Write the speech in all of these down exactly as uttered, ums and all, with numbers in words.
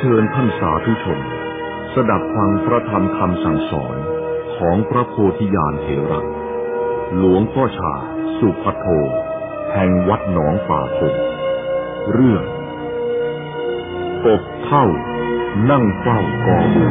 เชิญท่านสาธุชนสดับฟังพระธรรมคำสั่งสอนของพระโพธิญาณเถระหลวงพ่อชาสุภัทโทแห่งวัดหนองป่าคงเรื่องกบเท่านั่งเฝ้ากอบัว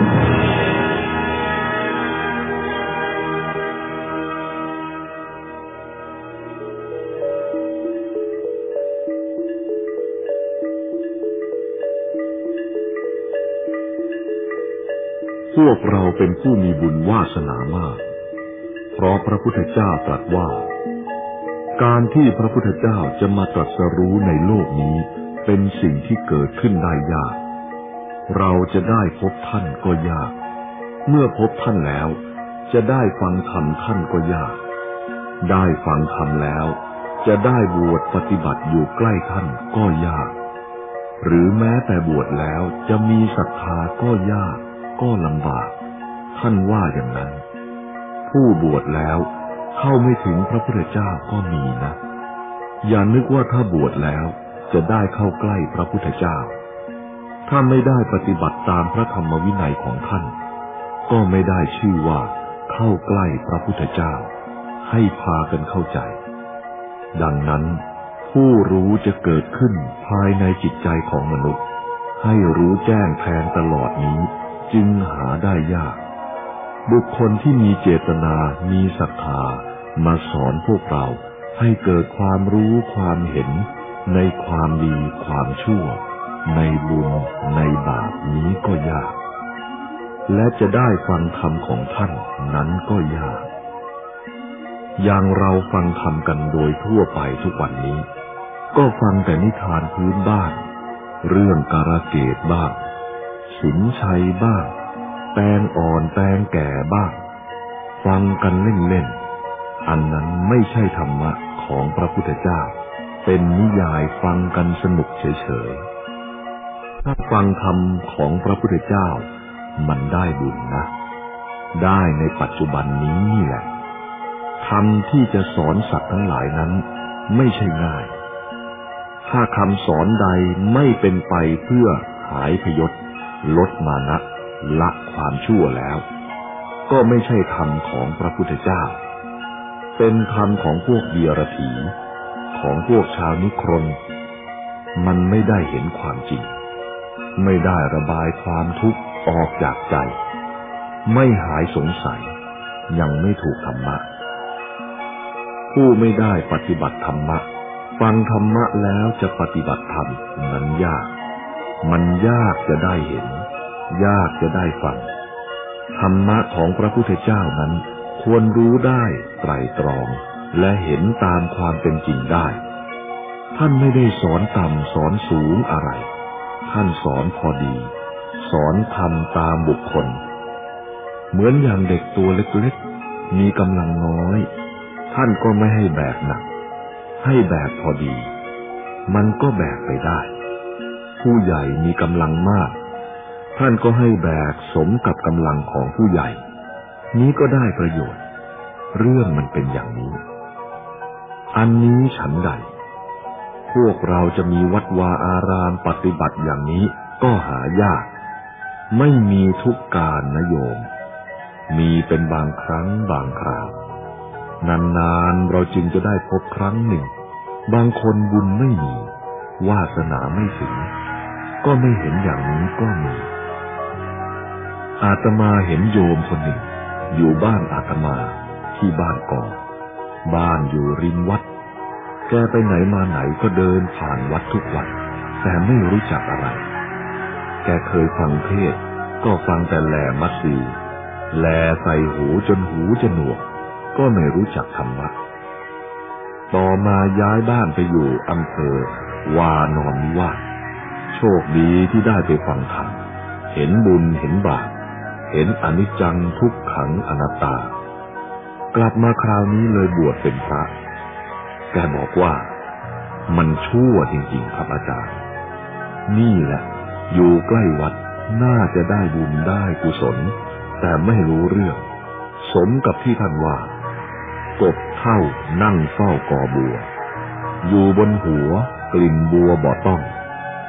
พวกเราเป็นผู้มีบุญวาสนามากเพราะพระพุทธเจ้าตรัสว่าการที่พระพุทธเจ้าจะมาตรัสรู้ในโลกนี้เป็นสิ่งที่เกิดขึ้นได้ยากเราจะได้พบท่านก็ยากเมื่อพบท่านแล้วจะได้ฟังธรรมท่านก็ยากได้ฟังธรรมแล้วจะได้บวชปฏิบัติอยู่ใกล้ท่านก็ยากหรือแม้แต่บวชแล้วจะมีศรัทธาก็ยากก็ลำบากท่านว่าอย่างนั้นผู้บวชแล้วเข้าไม่ถึงพระพุทธเจ้าก็มีนะอย่านึกว่าถ้าบวชแล้วจะได้เข้าใกล้พระพุทธเจ้าถ้าไม่ได้ปฏิบัติตามพระธรรมวินัยของท่านก็ไม่ได้ชื่อว่าเข้าใกล้พระพุทธเจ้าให้พากันเข้าใจดังนั้นผู้รู้จะเกิดขึ้นภายในจิตใจของมนุษย์ให้รู้แจ้งแทงตลอดนี้จึงหาได้ยากบุคคลที่มีเจตนามีศรัทธามาสอนพวกเราให้เกิดความรู้ความเห็นในความดีความชั่วในบุญในบาปนี้ก็ยากและจะได้ฟังธรรมของท่านนั้นก็ยากอย่างเราฟังธรรมกันโดยทั่วไปทุกวันนี้ก็ฟังแต่นิทานพื้นบ้านเรื่องกาลเกตบ้างสินชัยบ้างแตงอ่อนแตงแก่บ้างฟังกันเล่นๆอันนั้นไม่ใช่ธรรมะของพระพุทธเจ้าเป็นนิยายฟังกันสนุกเฉยๆถ้าฟังธรรมของพระพุทธเจ้ามันได้บุญนะได้ในปัจจุบันนี้นี่แหละธรรมที่จะสอนสัตว์ทั้งหลายนั้นไม่ใช่ง่ายถ้าคำสอนใดไม่เป็นไปเพื่อหายพยศลดมานะละความชั่วแล้วก็ไม่ใช่ธรรมของพระพุทธเจ้าเป็นธรรมของพวกเดียรถีของพวกชาวนิครนมันไม่ได้เห็นความจริงไม่ได้ระบายความทุกข์ออกจากใจไม่หายสงสัยยังไม่ถูกธรรมะผู้ไม่ได้ปฏิบัติธรรมะฟังธรรมะแล้วจะปฏิบัติธรรมนั้นยากมันยากจะได้เห็นยากจะได้ฟังธรรมะของพระพุทธเจ้านั้นควรรู้ได้ไตร่ตรองและเห็นตามความเป็นจริงได้ท่านไม่ได้สอนต่ำสอนสูงอะไรท่านสอนพอดีสอนธรรมตามบุคคลเหมือนอย่างเด็กตัวเล็กๆมีกำลังน้อยท่านก็ไม่ให้แบกหนักให้แบกพอดีมันก็แบกไปได้ผู้ใหญ่มีกำลังมากท่านก็ให้แบกสมกับกำลังของผู้ใหญ่นี้ก็ได้ประโยชน์เรื่องมันเป็นอย่างนี้อันนี้ฉันใดพวกเราจะมีวัดวาอารามปฏิบัติอย่างนี้ก็หายากไม่มีทุกการนะโยมมีเป็นบางครั้งบางคราวนานๆเราจึงจะได้พบครั้งหนึ่งบางคนบุญไม่มีวาสนาไม่ถึงก็ไม่เห็นอย่างนี้ก็มีอาตมาเห็นโยมคนหนึ่งอยู่บ้านอาตมาที่บ้านกอบ้านอยู่ริมวัดแกไปไหนมาไหนก็เดินผ่านวัดทุกวันแต่ไม่รู้จักอะไรแกเคยฟังเทศน์ก็ฟังแต่แลมัดดีแลใส่หูจนหูจะหนวกก็ไม่รู้จักธรรมะต่อมาย้ายบ้านไปอยู่อำเภอวานอนนิวาสโชคดีที่ได้ไปฟังธรรมเห็นบุญเห็นบาปเห็นอนิจจังทุกขังอนัตตากลับมาคราวนี้เลยบวชเป็นพระแกบอกว่ามันชั่วจริงๆครับอาจารย์นี่แหละอยู่ใกล้วัดน่าจะได้บุญได้กุศลแต่ไม่รู้เรื่องสมกับที่ท่านว่ากบเท่านั่งเฝ้ากอบัวอยู่บนหัวกลิ่นบัวบ่ต้อง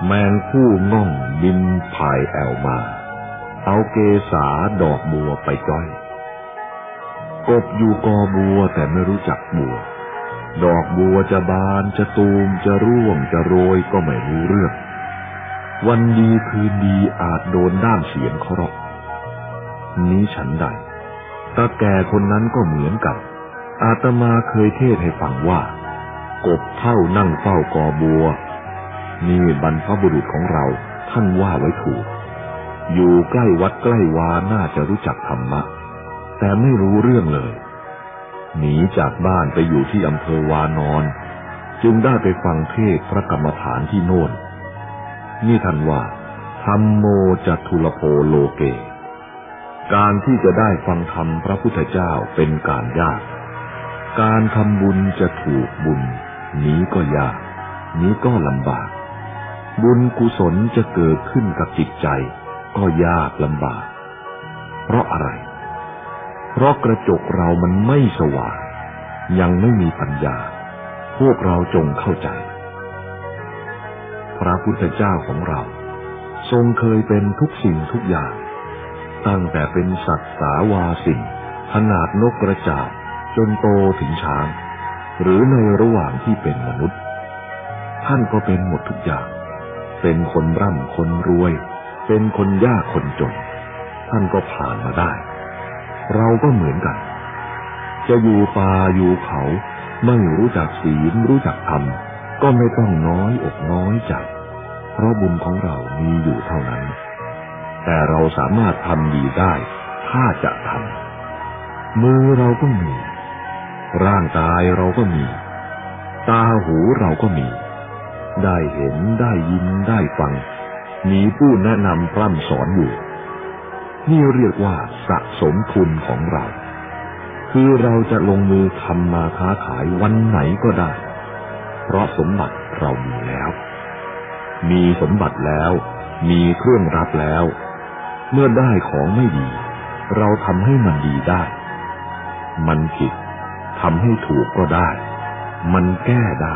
แมงผู้ง่องบินผ่ายแอวมาเอาเกสาดอกบัวไปจ้อยกบอยู่กอบัวแต่ไม่รู้จักบัวดอกบัวจะบานจะตูมจะร่วงจะโรยก็ไม่รู้เรื่องวันดีคืนดีอาจโดนด้ามเสียงเคราะห์นี้ฉันใดตาแก่คนนั้นก็เหมือนกันอาตมาเคยเทศให้ฟังว่ากบเท่านั่งเฝ้ากอบัวนี่บรรพบุรุษของเราท่านว่าไว้ถูกอยู่ใกล้วัดใกล้วาน่าจะรู้จักธรรมะแต่ไม่รู้เรื่องเลยหนีจากบ้านไปอยู่ที่อำเภอวานอนจึงได้ไปฟังเทศพระกรรมฐานที่โน่นนี่ท่านว่าธัมโมจัตุลโภโลเกการที่จะได้ฟังธรรมพระพุทธเจ้าเป็นการยากการทำบุญจะถูกบุญนี้ก็ยากนี้ก็ลำบากบุญกุศลจะเกิดขึ้นกับจิตใจก็ยากลำบากเพราะอะไรเพราะกระจกเรามันไม่สว่างยังไม่มีปัญญาพวกเราจงเข้าใจพระพุทธเจ้าของเราทรงเคยเป็นทุกสิ่งทุกอย่างตั้งแต่เป็นสัตว์สาวาสิงขนาดนกกระจาบจนโตถึงช้างหรือในระหว่างที่เป็นมนุษย์ท่านก็เป็นหมดทุกอย่างเป็นคนร่ำคนรวยเป็นคนยากคนจนท่านก็ผ่านมาได้เราก็เหมือนกันจะอยู่ป่าอยู่เขาไม่รู้จักศีลรู้จักธรรมก็ไม่ต้องน้อยอกน้อยใจเพราะบุญของเรามีอยู่เท่านั้นแต่เราสามารถทำดีได้ถ้าจะทำมือเราก็มีร่างกายเราก็มีตาหูเราก็มีได้เห็นได้ยินได้ฟังมีผู้แนะนำพร่ำสอนอยู่นี่เรียกว่าสะสมทุนของเราคือเราจะลงมือทำมาค้าขายวันไหนก็ได้เพราะสมบัติเรามีแล้วมีสมบัติแล้วมีเครื่องรับแล้วเมื่อได้ของไม่ดีเราทำให้มันดีได้มันผิดทำให้ถูกก็ได้มันแก้ได้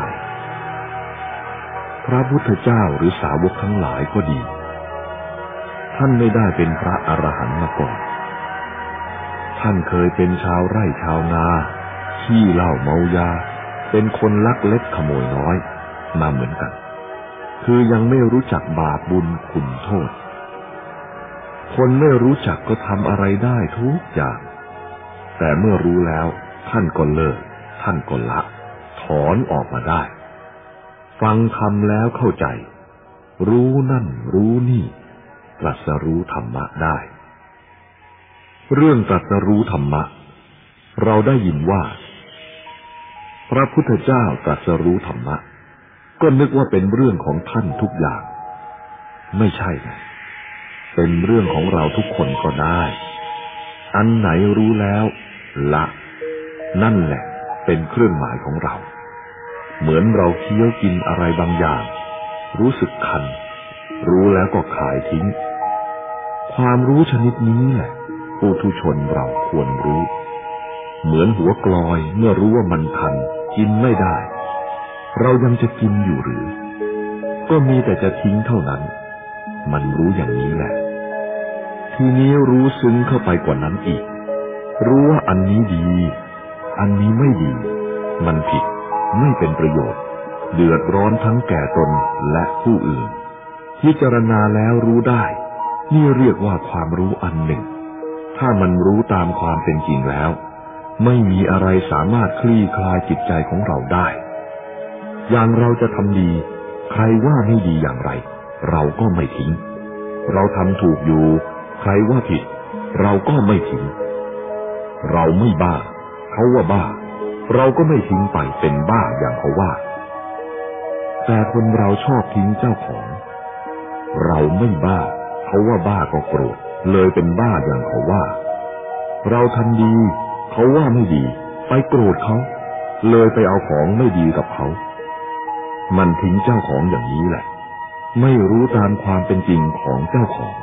พระพุทธเจ้าหรือสาวกทั้งหลายก็ดีท่านไม่ได้เป็นพระอรหันต์มาก่อนท่านเคยเป็นชาวไร่ชาวนาขี้เหล้าเมายาเป็นคนลักเล็กขโมยน้อยมาเหมือนกันคือยังไม่รู้จักบาปบุญคุณโทษคนไม่รู้จักก็ทำอะไรได้ทุกอย่างแต่เมื่อรู้แล้วท่านก็เลิกท่านก็ละถอนออกมาได้ฟังธรรมแล้วเข้าใจรู้นั่นรู้นี่ตรัสรู้ธรรมะได้เรื่องตรัสรู้ธรรมะเราได้ยินว่าพระพุทธเจ้าตรัสรู้ธรรมะก็นึกว่าเป็นเรื่องของท่านทุกอย่างไม่ใช่นะเป็นเรื่องของเราทุกคนก็ได้อันไหนรู้แล้วละนั่นแหละเป็นเครื่องหมายของเราเหมือนเราเคี้ยวกินอะไรบางอย่างรู้สึกคันรู้แล้วก็ขายทิ้งความรู้ชนิดนี้แหละปุถุชนเราควรรู้เหมือนหัวกลอยเมื่อรู้ว่ามันคันกินไม่ได้เรายังจะกินอยู่หรือก็มีแต่จะทิ้งเท่านั้นมันรู้อย่างนี้แหละทีนี้รู้ซึ้งเข้าไปกว่านั้นอีกรู้ว่าอันนี้ดีอันนี้ไม่ดีมันผิดไม่เป็นประโยชน์เดือดร้อนทั้งแก่ตนและผู้อื่นพิจารณาแล้วรู้ได้นี่เรียกว่าความรู้อันหนึ่งถ้ามันรู้ตามความเป็นจริงแล้วไม่มีอะไรสามารถคลี่คลายจิตใจของเราได้อย่างเราจะทำดีใครว่าไม่ดีอย่างไรเราก็ไม่ทิ้งเราทำถูกอยู่ใครว่าผิดเราก็ไม่ทิ้งเราไม่บ้าเขาว่าบ้าเราก็ไม่ทิ้งไปเป็นบ้าอย่างเขาว่าแต่คนเราชอบทิ้งเจ้าของเราไม่บ้าเขาว่าบ้าก็โกรธเลยเป็นบ้าอย่างเขาว่าเราทำดีเขาว่าไม่ดีไปโกรธเขาเลยไปเอาของไม่ดีกับเขามันทิ้งเจ้าของอย่างนี้แหละไม่รู้ตามความเป็นจริงของเจ้าของ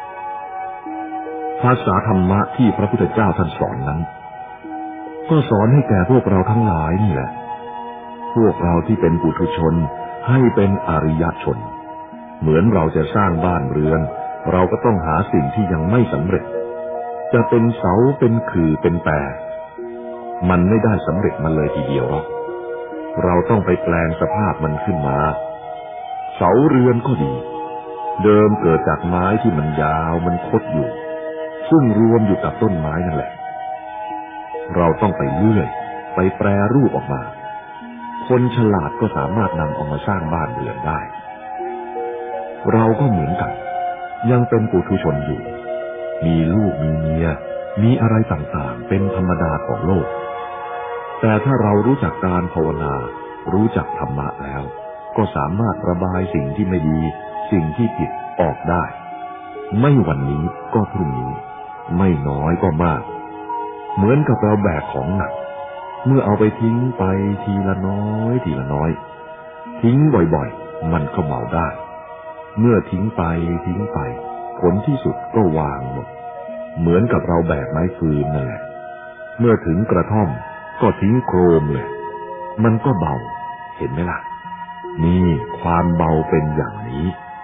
ภาษาธรรมะที่พระพุทธเจ้าท่านสอนนั้นก็สอนให้แก่พวกเราทั้งหลายนี่แหละพวกเราที่เป็นปุถุชนให้เป็นอริยชนเหมือนเราจะสร้างบ้านเรือนเราก็ต้องหาสิ่งที่ยังไม่สำเร็จจะเป็นเสาเป็นขื่อเป็นแปรมันไม่ได้สำเร็จมาเลยทีเดียวหรอกเราต้องไปแปลงสภาพมันขึ้นมาเสาเรือนก็ดีเดิมเกิดจากไม้ที่มันยาวมันคดอยู่ซึ่งรวมอยู่กับต้นไม้นั่นแหละเราต้องไปเลื่อยไปแปรรูปออกมาคนฉลาดก็สามารถนำเอามาสร้างบ้านเรือนได้เราก็เหมือนกันยังเป็นปุถุชนอยู่มีลูกมีเมียมีอะไรต่างๆเป็นธรรมดาของโลกแต่ถ้าเรารู้จักการภาวนารู้จักธรรมะแล้วก็สามารถระบายสิ่งที่ไม่ดีสิ่งที่ผิดออกได้ไม่วันนี้ก็พรุ่งนี้ไม่น้อยก็มากเหมือนกับเราแบกของหนักเมื่อเอาไปทิ้งไปทีละน้อยทีละน้อยทิ้งบ่อยๆมันก็เบาได้เมื่อทิ้งไปทิ้งไปผลที่สุดก็วางหมดเหมือนกับเราแบกไม้ฟืนนั่นแหละเมื่อถึงกระท่อมก็ทิ้งโครมเลยมันก็เบาเห็นไหมล่ะนี่ความเบาเป็นอย่างนี้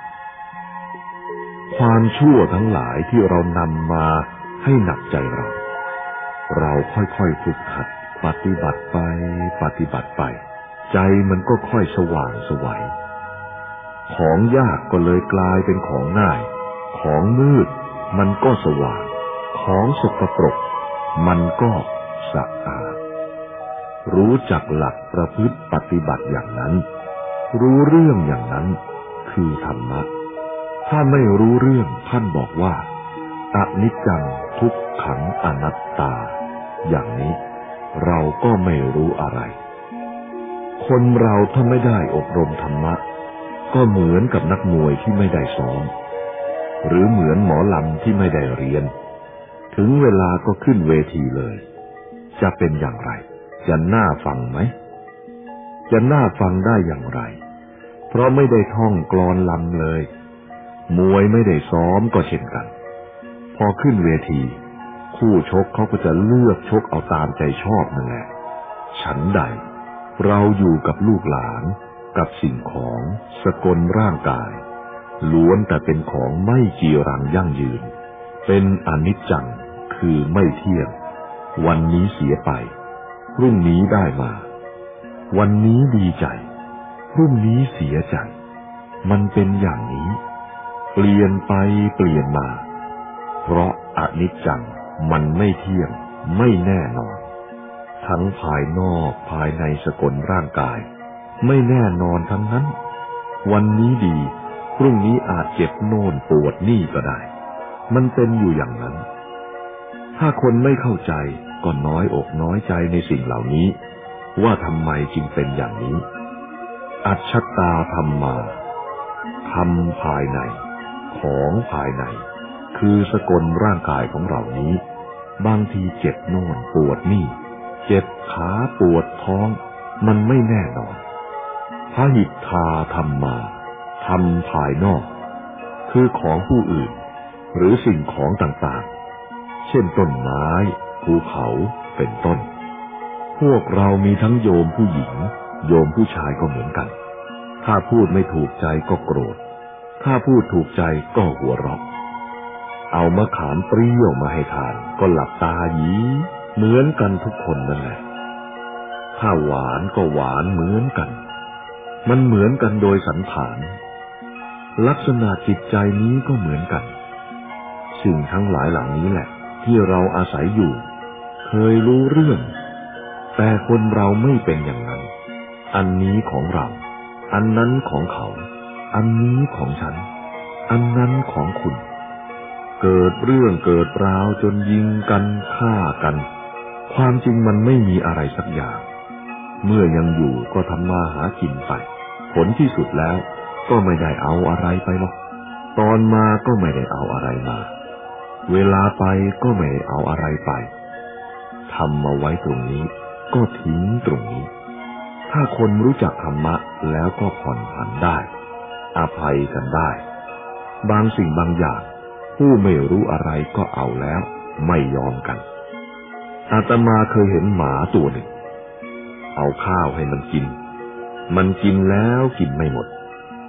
ความชั่วทั้งหลายที่เรานำมาให้หนักใจเราเราค่อยๆฝึกหัดปฏิบัติไปปฏิบัติไปใจมันก็ค่อยสว่างไสวของยากก็เลยกลายเป็นของง่ายของมืดมันก็สว่างของสกปรกมันก็สะอาดรู้จักหลักประพฤติปฏิบัติอย่างนั้นรู้เรื่องอย่างนั้นคือธรรมะถ้าไม่รู้เรื่องท่านบอกว่าอนิจจังทุกขังอนัตตาอย่างนี้เราก็ไม่รู้อะไรคนเราถ้าไม่ได้อบรมธรรมะก็เหมือนกับนักมวยที่ไม่ได้ซ้อมหรือเหมือนหมอลำที่ไม่ได้เรียนถึงเวลาก็ขึ้นเวทีเลยจะเป็นอย่างไรจะน่าฟังไหมจะน่าฟังได้อย่างไรเพราะไม่ได้ท่องกลอนลำเลยมวยไม่ได้ซ้อมก็เช่นกันพอขึ้นเวทีคู่ชกเขาก็จะเลือกชกเอาตามใจชอบนั่นแหละฉันใดเราอยู่กับลูกหลานกับสิ่งของสกลร่างกายล้วนแต่เป็นของไม่จีรังยั่งยืนเป็นอนิจจังคือไม่เที่ยงวันนี้เสียไปพรุ่งนี้ได้มาวันนี้ดีใจพรุ่งนี้เสียใจมันเป็นอย่างนี้เปลี่ยนไปเปลี่ยนมาเพราะอนิจจังมันไม่เที่ยงไม่แน่นอนทั้งภายนอกภายในสกลร่างกายไม่แน่นอนทั้งนั้นวันนี้ดีพรุ่งนี้อาจเจ็บโน่นปวดนี่ก็ได้มันเป็นอยู่อย่างนั้นถ้าคนไม่เข้าใจก็น้อยอกน้อยใจในสิ่งเหล่านี้ว่าทำไมจึงเป็นอย่างนี้อัจฉตาธรรมาธรรมภายในของภายในคือสกลร่างกายของเรานี้บางทีเจ็บโน่นปวดนี่เจ็บขาปวดท้องมันไม่แน่นอนพหิทธาธรรมาธรรมภายนอกคือของผู้อื่นหรือสิ่งของต่างๆเช่นต้นไม้ภูเขาเป็นต้นพวกเรามีทั้งโยมผู้หญิงโยมผู้ชายก็เหมือนกันถ้าพูดไม่ถูกใจก็โกรธถ้าพูดถูกใจก็หัวเราะเอามะขามเปรี้ยวมาให้ทานก็หลับตาหยีเหมือนกันทุกคนนั่นแหละถ้าหวานก็หวานเหมือนกันมันเหมือนกันโดยสันฐานลักษณะจิตใจนี้ก็เหมือนกันสิ่งทั้งหลายเหล่านี้แหละที่เราอาศัยอยู่เคยรู้เรื่องแต่คนเราไม่เป็นอย่างนั้นอันนี้ของเราอันนั้นของเขาอันนี้ของฉันอันนั้นของคุณเกิดเรื่องเกิดราวจนยิงกันฆ่ากันความจริงมันไม่มีอะไรสักอย่างเมื่อยังอยู่ก็ทำมาหากินไปผลที่สุดแล้วก็ไม่ได้เอาอะไรไปหรอกตอนมาก็ไม่ได้เอาอะไรมาเวลาไปก็ไม่ได้เอาอะไรไปทำมาไว้ตรงนี้ก็ทิ้งตรงนี้ถ้าคนรู้จักธรรมะแล้วก็ผ่อนผันได้อภัยกันได้บางสิ่งบางอย่างผู้ไม่รู้อะไรก็เอาแล้วไม่ยอมกันอาตมาเคยเห็นหมาตัวหนึ่งเอาข้าวให้มันกินมันกินแล้วกินไม่หมด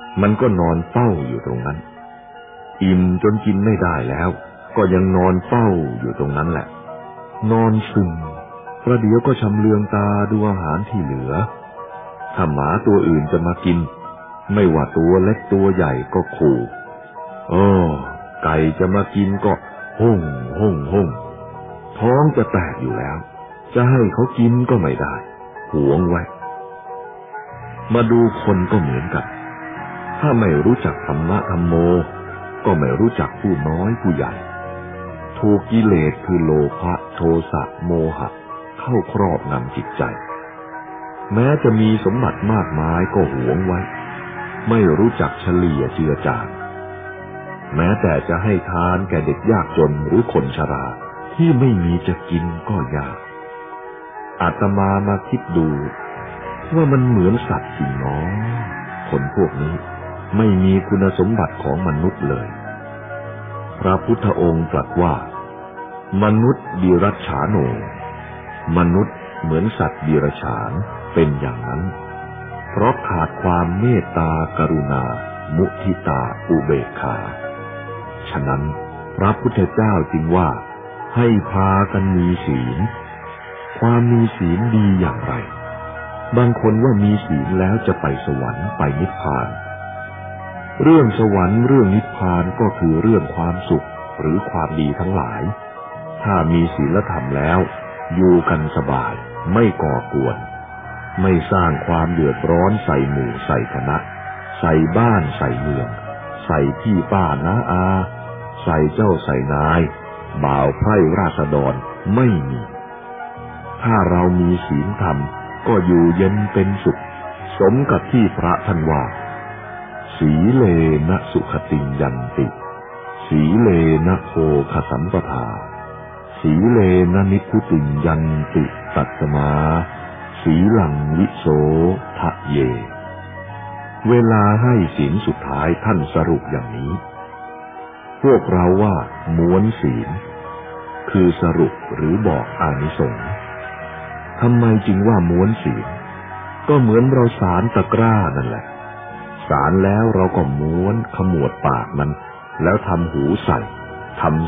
มันก็นอนเฝ้าอยู่ตรงนั้นอิ่มจนกินไม่ได้แล้วก็ยังนอนเฝ้าอยู่ตรงนั้นแหละนอนซึมประเดี๋ยวก็ชำเลืองตาดูอาหารที่เหลือถ้าหมาตัวอื่นจะมากินไม่ว่าตัวเล็กตัวใหญ่ก็ขู่โอ้ไก่จะมากินก็ห้องห้องห้องท้องจะแตกอยู่แล้วจะให้เขากินก็ไม่ได้หวงไว้มาดูคนก็เหมือนกันถ้าไม่รู้จักธรรมะธรรมโมก็ไม่รู้จักผู้น้อยผู้ใหญ่ถูกกิเลสคือโลภะโทสะโมหะเข้าครอบงำจิตใจแม้จะมีสมบัติมากมายก็หวงไว้ไม่รู้จักเฉลี่ยเจือจางแม้แต่จะให้ทานแก่เด็กยากจนหรือคนชราที่ไม่มีจะกินก็ยากอาตมามาคิดดูว่ามันเหมือนสัตว์จริงเนาะคนพวกนี้ไม่มีคุณสมบัติของมนุษย์เลยพระพุทธองค์ตรัสว่ามนุษย์ดิรัจฉาโนมนุษย์เหมือนสัตว์ดิรัจฉานเป็นอย่างนั้นเพราะขาดความเมตตากรุณามุทิตาอุเบกขาฉะนั้นพระพุทธเจ้าจึงว่าให้พากันมีศีลความมีศีลดีอย่างไรบางคนว่ามีศีลแล้วจะไปสวรรค์ไปนิพพานเรื่องสวรรค์เรื่องนิพพานก็คือเรื่องความสุขหรือความดีทั้งหลายถ้ามีศีลธรรมแล้วอยู่กันสบายไม่ก่อกวนไม่สร้างความเดือดร้อนใส่หมู่ใส่คณะใส่บ้านใส่เมืองใส่พี่ป้าน้าอาใส่เจ้าใส่นายบ่าวไพร่ราษฎรไม่มีถ้าเรามีศีลธรรมก็อยู่เย็นเป็นสุขสมกับที่พระท่านว่าสีเลนะสุขติยันติสีเลนะโภคสัมปทาสีเลนะนิพพุติยันติตัสมาสีลังวิโสทะเยเวลาให้ศีลสุดท้ายท่านสรุปอย่างนี้พวกเราว่าม้วนศีลคือสรุปหรือบอกอานิสงส์ทำไมจึงว่าม้วนศีลก็เหมือนเราสารตะกร้านั่นแหละสารแล้วเราก็ม้วนขมวดปากมันแล้วทำหูใส่ทำ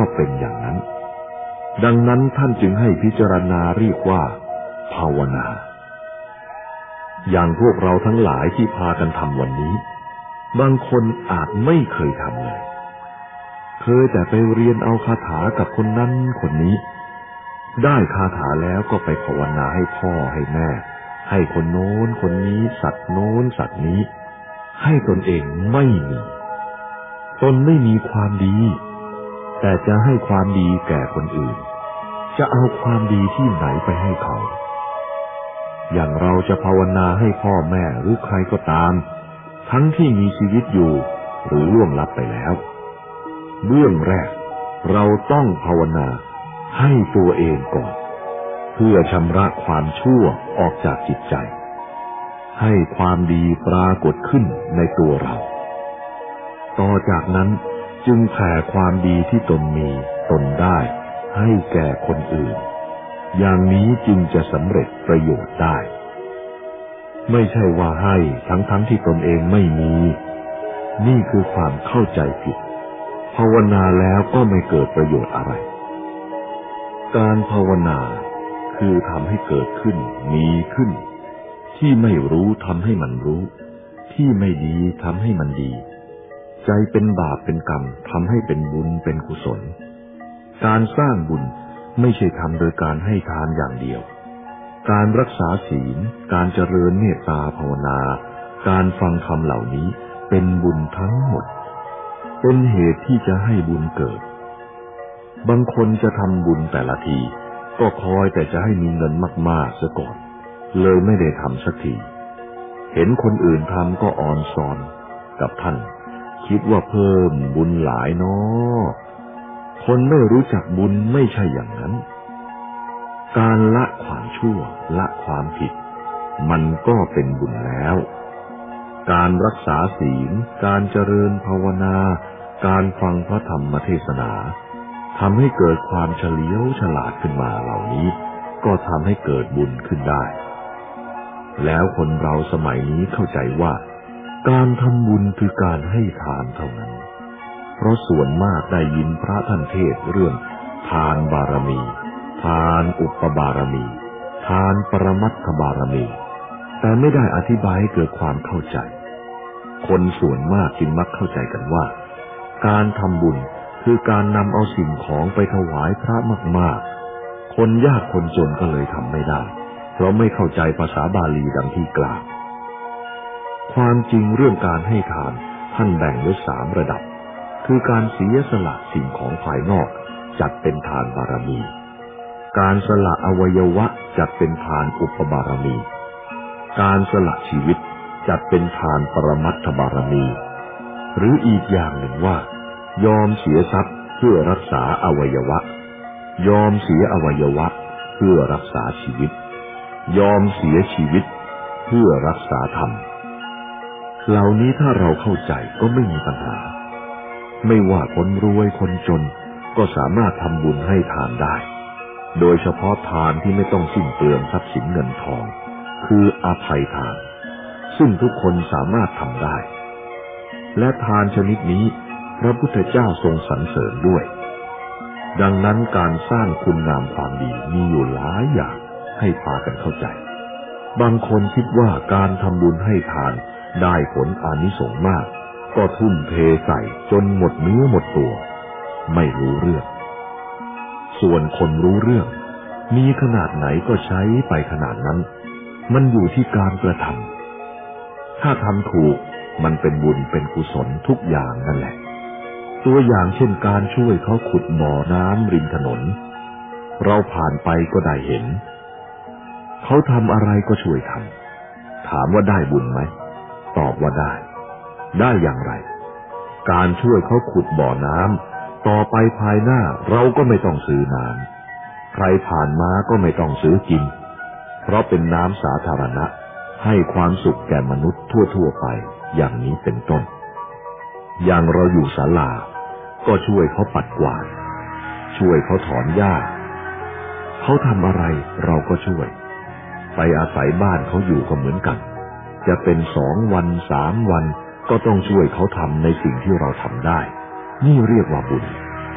เป็นอย่างนั้นดังนั้นท่านจึงให้พิจารณาเรียกว่าภาวนาอย่างพวกเราทั้งหลายที่พากันทำวันนี้บางคนอาจไม่เคยทำเลยเคยแต่ไปเรียนเอาคาถากับคนนั้นคนนี้ได้คาถาแล้วก็ไปภาวนาให้พ่อให้แม่ให้คนโน้นคนนี้สัตว์โน้นสัตว์นี้ให้ตนเองไม่มีตนไม่มีความดีแต่จะให้ความดีแก่คนอื่นจะเอาความดีที่ไหนไปให้เขาอย่างเราจะภาวนาให้พ่อแม่หรือใครก็ตามทั้งที่มีชีวิตอยู่หรือล่วงลับไปแล้วเบื้องแรกเราต้องภาวนาให้ตัวเองก่อนเพื่อชำระความชั่วออกจากจิตใจให้ความดีปรากฏขึ้นในตัวเราต่อจากนั้นจึงแผ่ความดีที่ตนมีตนได้ให้แก่คนอื่นอย่างนี้จึงจะสำเร็จประโยชน์ได้ไม่ใช่ว่าให้ทั้งๆที่ตนเองไม่มีนี่คือความเข้าใจผิดภาวนาแล้วก็ไม่เกิดประโยชน์อะไรการภาวนาคือทำให้เกิดขึ้นมีขึ้นที่ไม่รู้ทำให้มันรู้ที่ไม่ดีทำให้มันดีใจเป็นบาปเป็นกรรมทำให้เป็นบุญเป็นกุศลการสร้างบุญไม่ใช่ทำโดยการให้ทานอย่างเดียวการรักษาศีลการเจริญเมตตาภาวนาการฟังธรรมเหล่านี้เป็นบุญทั้งหมดเป็นเหตุที่จะให้บุญเกิดบางคนจะทำบุญแต่ละทีก็คอยแต่จะให้มีเงินมากๆซะก่อนเลยไม่ได้ทำสักทีเห็นคนอื่นทำก็อ่อนซอนกับท่านคิดว่าเพิ่มบุญหลายน้อคนไม่รู้จักบุญไม่ใช่อย่างนั้นการละความชั่วละความผิดมันก็เป็นบุญแล้วการรักษาศีลการเจริญภาวนาการฟังพระธรรมเทศนาทำให้เกิดความเฉลียวฉลาดขึ้นมาเหล่านี้ก็ทำให้เกิดบุญขึ้นได้แล้วคนเราสมัยนี้เข้าใจว่าการทำบุญคือการให้ทานเท่านั้นเพราะส่วนมากได้ยินพระท่านเทศเรื่องทานบารมีทานอุปบารมีทานปรมัตถบารมีแต่ไม่ได้อธิบายให้เกิดความเข้าใจคนส่วนมากจึงมักเข้าใจกันว่าการทำบุญคือการนำเอาสิ่งของไปถวายพระมากๆคนยากคนจนก็เลยทำไม่ได้เพราะไม่เข้าใจภาษาบาลีดังที่กล่าวความจริงเรื่องการให้ทานท่านแบ่งไว้สามระดับคือการเสียสละสิ่งของภายนอกจัดเป็นทานบารมีการสละอวัยวะจัดเป็นทานอุปบารมีการสละชีวิตจัดเป็นทานปรมัตถบารมีหรืออีกอย่างหนึ่งว่ายอมเสียทรัพย์เพื่อรักษาอวัยวะยอมเสียอวัยวะเพื่อรักษาชีวิตยอมเสียชีวิตเพื่อรักษาธรรมเหล่านี้ถ้าเราเข้าใจก็ไม่มีปัญหาไม่ว่าคนรวยคนจนก็สามารถทำบุญให้ทานได้โดยเฉพาะทานที่ไม่ต้องสิ้นเปลืองทรัพย์สินเงินทองคืออภัยทานซึ่งทุกคนสามารถทำได้และทานชนิดนี้พระพุทธเจ้าทรงสรรเสริญด้วยดังนั้นการสร้างคุณงามความดีมีอยู่หลายอย่างให้พากันเข้าใจบางคนคิดว่าการทำบุญให้ทานได้ผลอานิสงส์มากก็ทุ่มเทใส่จนหมดเนื้อหมดตัวไม่รู้เรื่องส่วนคนรู้เรื่องมีขนาดไหนก็ใช้ไปขนาดนั้นมันอยู่ที่การกระทำถ้าทำถูกมันเป็นบุญเป็นกุศลทุกอย่างนั่นแหละตัวอย่างเช่นการช่วยเขาขุดบ่อน้ำริมถนนเราผ่านไปก็ได้เห็นเขาทำอะไรก็ช่วยทำถามว่าได้บุญไหมตอบว่าได้ได้อย่างไรการช่วยเขาขุดบ่อน้ำต่อไปภายหน้าเราก็ไม่ต้องซื้อน้ำใครผ่านมาก็ไม่ต้องซื้อกินเพราะเป็นน้ำสาธารณะให้ความสุขแก่มนุษย์ทั่วๆไปอย่างนี้เป็นต้นอย่างเราอยู่ศาลาก็ช่วยเขาปัดกวาดช่วยเขาถอนหญ้าเขาทำอะไรเราก็ช่วยไปอาศัยบ้านเขาอยู่ก็เหมือนกันจะเป็นสองวันสามวันก็ต้องช่วยเขาทำในสิ่งที่เราทำได้นี่เรียกว่าบุญ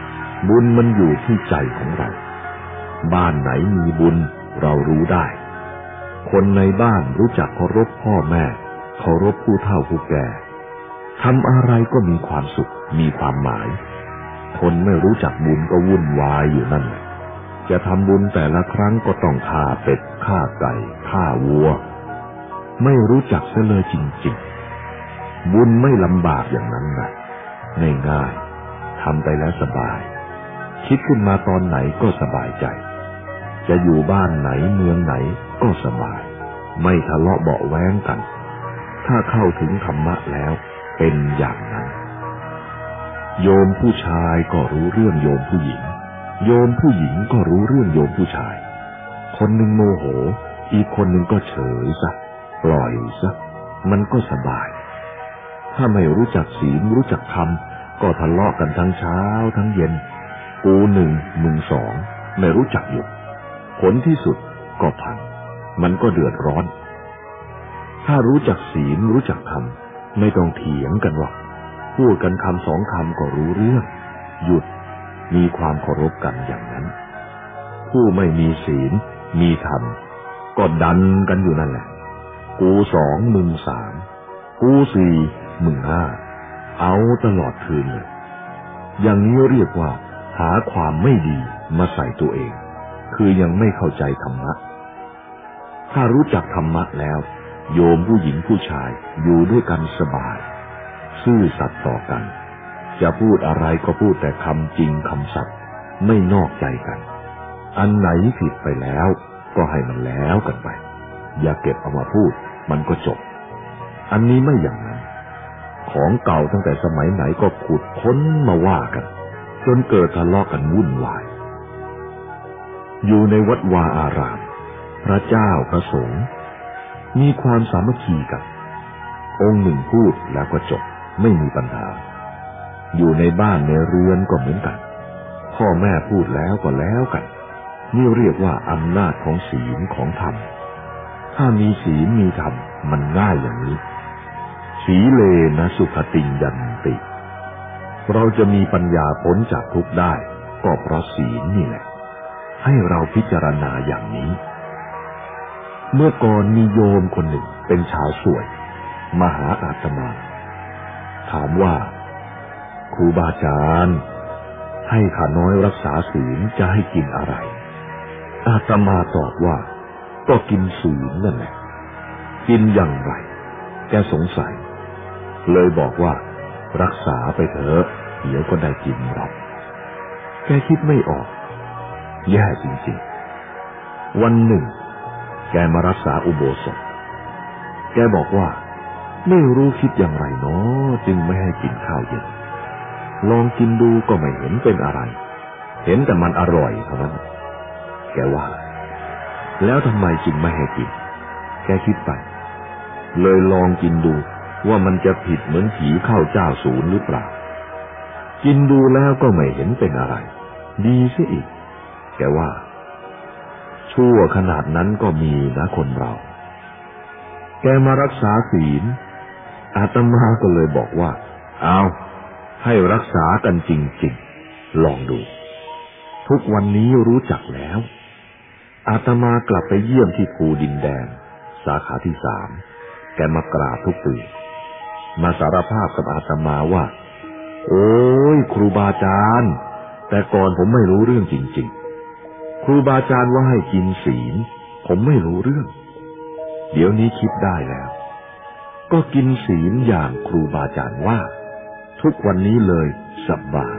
บุญมันอยู่ที่ใจของเราบ้านไหนมีบุญเรารู้ได้คนในบ้านรู้จักเคารพพ่อแม่เคารพผู้เฒ่าผู้แก่ทำอะไรก็มีความสุขมีความหมายคนไม่รู้จักบุญก็วุ่นวายอยู่นั่นแหละจะทำบุญแต่ละครั้งก็ต้องฆ่าเป็ดฆ่าไก่ฆ่าวัวไม่รู้จักเสียเลยจริงๆบุญไม่ลำบากอย่างนั้นนะง่ายๆทำไปแล้วสบายคิดขึ้นมาตอนไหนก็สบายใจจะอยู่บ้านไหนเมืองไหนก็สบายไม่ทะเลาะเบาะแว้งกันถ้าเข้าถึงธรรมะแล้วเป็นอย่างนั้นโยมผู้ชายก็รู้เรื่องโยมผู้หญิงโยมผู้หญิงก็รู้เรื่องโยมผู้ชายคนหนึ่งโมโหอีกคนหนึ่งก็เฉยซะปล่อยซะมันก็สบายถ้าไม่รู้จักศีลรู้จักธรรมก็ทะเลาะกันทั้งเช้าทั้งเย็นกูหนึ่งมึงสองไม่รู้จักหยุดผลที่สุดก็พังมันก็เดือดร้อนถ้ารู้จักศีลรู้จักธรรมไม่ต้องเถียงกันหรอกพูดกันคำสองคำก็รู้เรื่องหยุดมีความเคารพกันอย่างนั้นผู้ไม่มีศีลมีธรรมก็ดันกันอยู่นั่นแหละกูสองมึงสามกูสี่มึงห้าเอาตลอดคืนเลยอย่างนี้เรียกว่าหาความไม่ดีมาใส่ตัวเองคือยังไม่เข้าใจธรรมะถ้ารู้จักธรรมะแล้วโยมผู้หญิงผู้ชายอยู่ด้วยกันสบายซื่อสัตย์ต่อกันจะพูดอะไรก็พูดแต่คำจริงคำสัตย์ไม่นอกใจกันอันไหนผิดไปแล้วก็ให้มันแล้วกันไปอย่าเก็บเอามาพูดมันก็จบอันนี้ไม่อย่างนั้นของเก่าตั้งแต่สมัยไหนก็ขุดค้นมาว่ากันจนเกิดทะเลาะกันวุ่นวายอยู่ในวัดวาอารามพระเจ้าพระสงฆ์มีความสามัคคีกันองค์หนึ่งพูดแล้วก็จบไม่มีปัญหาอยู่ในบ้านในเรือนก็เหมือนกันพ่อแม่พูดแล้วก็แล้วกันนี่เรียกว่าอำนาจของศีลของธรรมถ้ามีศีลมีธรรมมันง่ายอย่างนี้สีเลนะสุขติยันติเราจะมีปัญญาพ้นจากทุกข์ได้ก็เพราะศีลนี่แหละให้เราพิจารณาอย่างนี้เมื่อก่อนมีโยมคนหนึ่งเป็นชาวสวยมาหาอาตมาถามว่าครูบาอาจารย์ให้ข้าน้อยรักษาศีลจะให้กินอะไรอาตมาตอบว่าก็กินศีลนั่นแหละกินอย่างไรแกสงสัยเลยบอกว่ารักษาไปเถอะเดี๋ยวก็ได้กินหรอกแกคิดไม่ออกแย่จริงๆวันหนึ่งแกมารักษาอุโบสถแกบอกว่าไม่รู้คิดอย่างไรเนาะจึงไม่ให้กินข้าวเย็นลองกินดูก็ไม่เห็นเป็นอะไรเห็นแต่มันอร่อยเท่านั้นแกว่าแล้วทำไมจึงไม่ให้กินแกคิดไปเลยลองกินดูว่ามันจะผิดเหมือนผีเข้าเจ้าศูนย์หรือเปล่ากินดูแล้วก็ไม่เห็นเป็นอะไรดีซะอีกแกว่าชั่วขนาดนั้นก็มีนะคนเราแกมารักษาศีลอาตมาก็เลยบอกว่าเอาให้รักษากันจริงๆลองดูทุกวันนี้รู้จักแล้วอาตมากลับไปเยี่ยมที่ภูดินแดงสาขาที่สามแกมากราบทุกปีมาสารภาพกับอาตมาว่าโอ้ยครูบาอาจารย์แต่ก่อนผมไม่รู้เรื่องจริงๆครูบาอาจารย์ว่าให้กินศีลผมไม่รู้เรื่องเดี๋ยวนี้คิดได้แล้วก็กินศีลอย่างครูบาอาจารย์ว่าทุกวันนี้เลยสบาย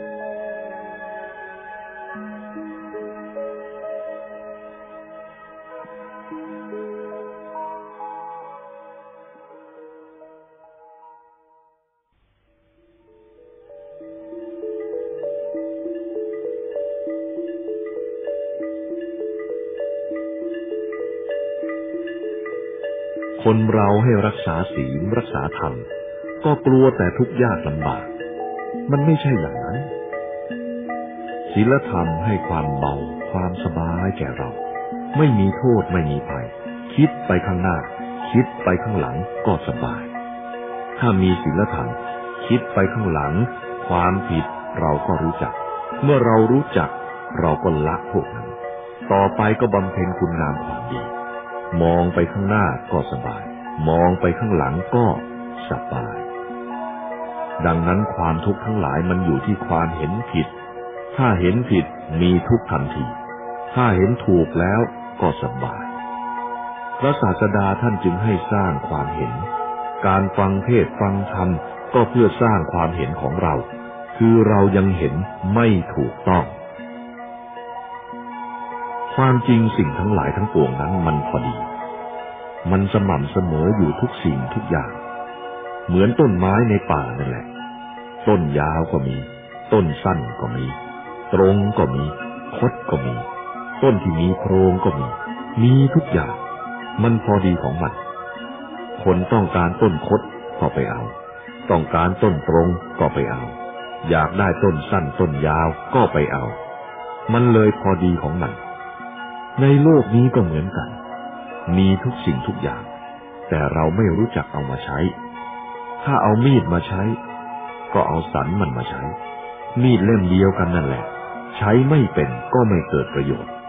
คนเราให้รักษาศีลรักษาธรรมก็กลัวแต่ทุกข์ยากลำบากมันไม่ใช่อย่างนั้นศีลธรรมให้ความเบาความสบายแก่เราไม่มีโทษไม่มีภัยคิดไปข้างหน้าคิดไปข้างหลังก็สบายถ้ามีศีลธรรมคิดไปข้างหลังความผิดเราก็รู้จักเมื่อเรารู้จักเราก็ละพวกนั้นต่อไปก็บำเพ็ญคุณงามความดีมองไปข้างหน้าก็สบายมองไปข้างหลังก็สบายดังนั้นความทุกข์ทั้งหลายมันอยู่ที่ความเห็นผิดถ้าเห็นผิดมีทุกข์ทันทีถ้าเห็นถูกแล้วก็สบายพระศาสดาท่านจึงให้สร้างความเห็นการฟังเทศน์ฟังธรรมก็เพื่อสร้างความเห็นของเราคือเรายังเห็นไม่ถูกต้องความจริงสิ่งทั้งหลายทั้งปวงนั้นมันพอดีมันสม่ำเสมออยู่ทุกสิ่งทุกอย่างเหมือนต้นไม้ในป่านั่นแหละต้นยาวก็มีต้นสั้นก็มีตรงก็มีคดก็มีต้นที่มีโพรงก็มีมีทุกอย่างมันพอดีของมันคนต้องการต้นคดก็ไปเอาต้องการต้นตรงก็ไปเอาอยากได้ต้นสั้นต้นยาวก็ไปเอามันเลยพอดีของมันในโลกนี้ก็เหมือนกันมีทุกสิ่งทุกอย่างแต่เราไม่รู้จักเอามาใช้ถ้าเอามีดมาใช้ก็เอาสันมันมาใช้มีดเล่มเดียวกันนั่นแหละใช้ไม่เป็นก็ไม่เกิดประโยชน์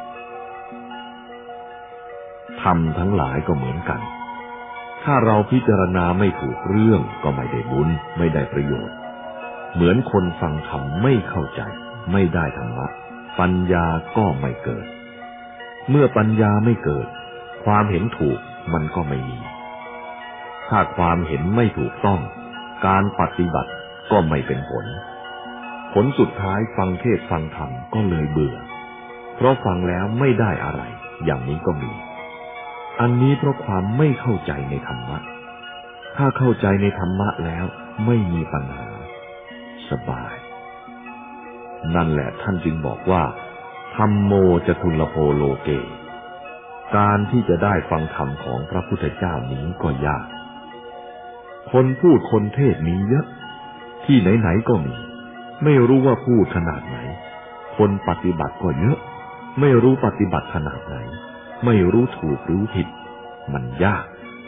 ธรรมทั้งหลายก็เหมือนกันถ้าเราพิจารณาไม่ถูกเรื่องก็ไม่ได้บุญไม่ได้ประโยชน์เหมือนคนฟังธรรมไม่เข้าใจไม่ได้ธรรมะปัญญาก็ไม่เกิดเมื่อปัญญาไม่เกิดความเห็นถูกมันก็ไม่มีถ้าความเห็นไม่ถูกต้องการปฏิบัติก็ไม่เป็นผลผลสุดท้ายฟังเทศน์ฟังธรรมก็เลยเบื่อเพราะฟังแล้วไม่ได้อะไรอย่างนี้ก็มีอันนี้เพราะความไม่เข้าใจในธรรมะถ้าเข้าใจในธรรมะแล้วไม่มีปัญหาสบายนั่นแหละท่านจึงบอกว่าธัมโมจตุลโภโลเกการที่จะได้ฟังธรรมของพระพุทธเจ้านี้ก็ยากคนพูดคนเทศมีเยอะที่ไหนๆก็มีไม่รู้ว่าพูดขนาดไหนคนปฏิบัติก็เยอะไม่รู้ปฏิบัติขนาดไหนไม่รู้ถูกรู้ผิดมันยาก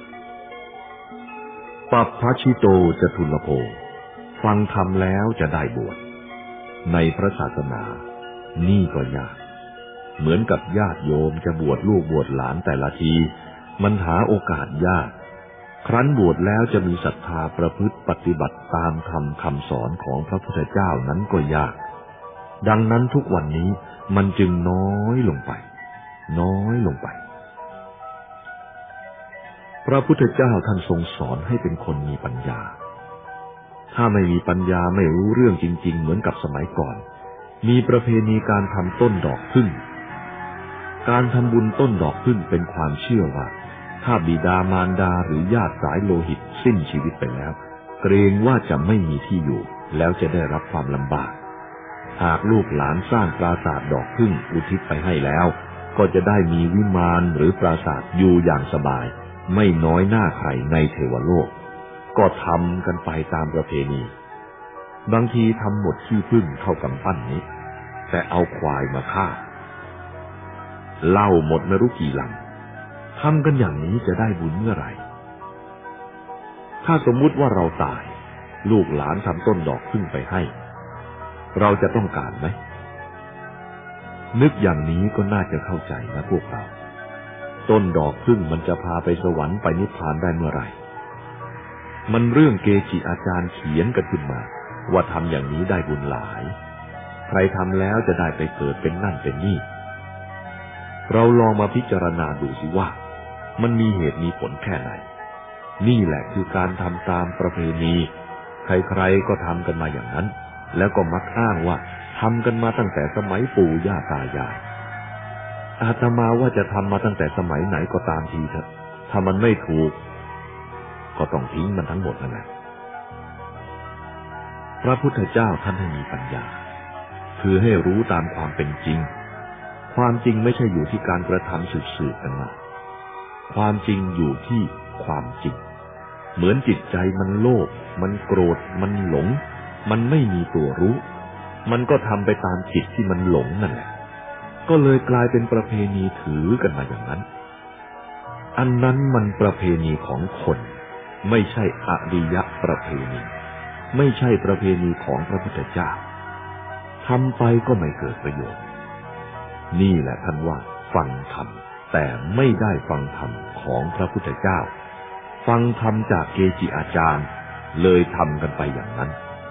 ปัปพชิโตจตุลโภฟังธรรมแล้วจะได้บวชในพระศาสนานี่ก็ยากเหมือนกับญาติโยมจะบวชลูกบวชหลานแต่ละทีมันหาโอกาสยากครั้นบวชแล้วจะมีศรัทธาประพฤติปฏิบัติตามธรรมคำสอนของพระพุทธเจ้านั้นก็ยากดังนั้นทุกวันนี้มันจึงน้อยลงไปน้อยลงไปพระพุทธเจ้าท่านทรงสอนให้เป็นคนมีปัญญาถ้าไม่มีปัญญาไม่รู้เรื่องจริงๆเหมือนกับสมัยก่อนมีประเพณีการทำต้นดอกผึ้งการทำบุญต้นดอกผึ้งเป็นความเชื่อว่าถ้าบิดามารดาหรือญาติสายโลหิตสิ้นชีวิตไปแล้วเกรงว่าจะไม่มีที่อยู่แล้วจะได้รับความลำบากหากลูกหลานสร้างปราสาทดอกผึ้งอุทิศไปให้แล้วก็จะได้มีวิมานหรือปราสาทอยู่อย่างสบายไม่น้อยหน้าใครในเทวโลกก็ทำกันไปตามประเพณีบางทีทำหมดขี้ผึ้งเท่ากำปั้นนี้แต่เอาควายมาฆ่าเหล้าหมดไม่รู้กี่ลังทำกันอย่างนี้จะได้บุญเมื่อไหร่ถ้าสมมุติว่าเราตายลูกหลานทำต้นดอกผึ้งไปให้เราจะต้องการไหมนึกอย่างนี้ก็น่าจะเข้าใจนะพวกเราต้นดอกผึ้งมันจะพาไปสวรรค์ไปนิพพานได้เมื่อไหร่มันเรื่องเกจิอาจารย์เขียนกันขึ้นมาว่าทำอย่างนี้ได้บุญหลายใครทำแล้วจะได้ไปเกิดเป็นนั่นเป็นนี่เราลองมาพิจารณาดูสิว่ามันมีเหตุมีผลแค่ไหนนี่แหละคือการทำตามประเพณีใครๆก็ทำกันมาอย่างนั้นแล้วก็มักอ้างว่าทำกันมาตั้งแต่สมัยปู่ย่าตายายอาตมาว่าจะทำมาตั้งแต่สมัยไหนก็ตามทีเถอะถ้ามันไม่ถูกก็ต้องทิ้งมันทั้งหมดนั่นแหละพระพุทธเจ้าท่านให้มีปัญญาคือให้รู้ตามความเป็นจริงความจริงไม่ใช่อยู่ที่การกระทำสืบๆกันมาความจริงอยู่ที่ความจริงเหมือนจิตใจมันโลภมันโกรธมันหลงมันไม่มีตัวรู้มันก็ทำไปตามจิตที่มันหลงนั่นแหละก็เลยกลายเป็นประเพณีถือกันมาอย่างนั้นอันนั้นมันประเพณีของคนไม่ใช่อริยประเพณีไม่ใช่ประเพณีของพระพุทธเจ้าทำไปก็ไม่เกิดประโยชน์นี่แหละท่านว่าฟังธรรมแต่ไม่ได้ฟังธรรมของพระพุทธเจ้าฟังธรรมจากเกจิอาจารย์เลยทำกันไปอย่างนั้น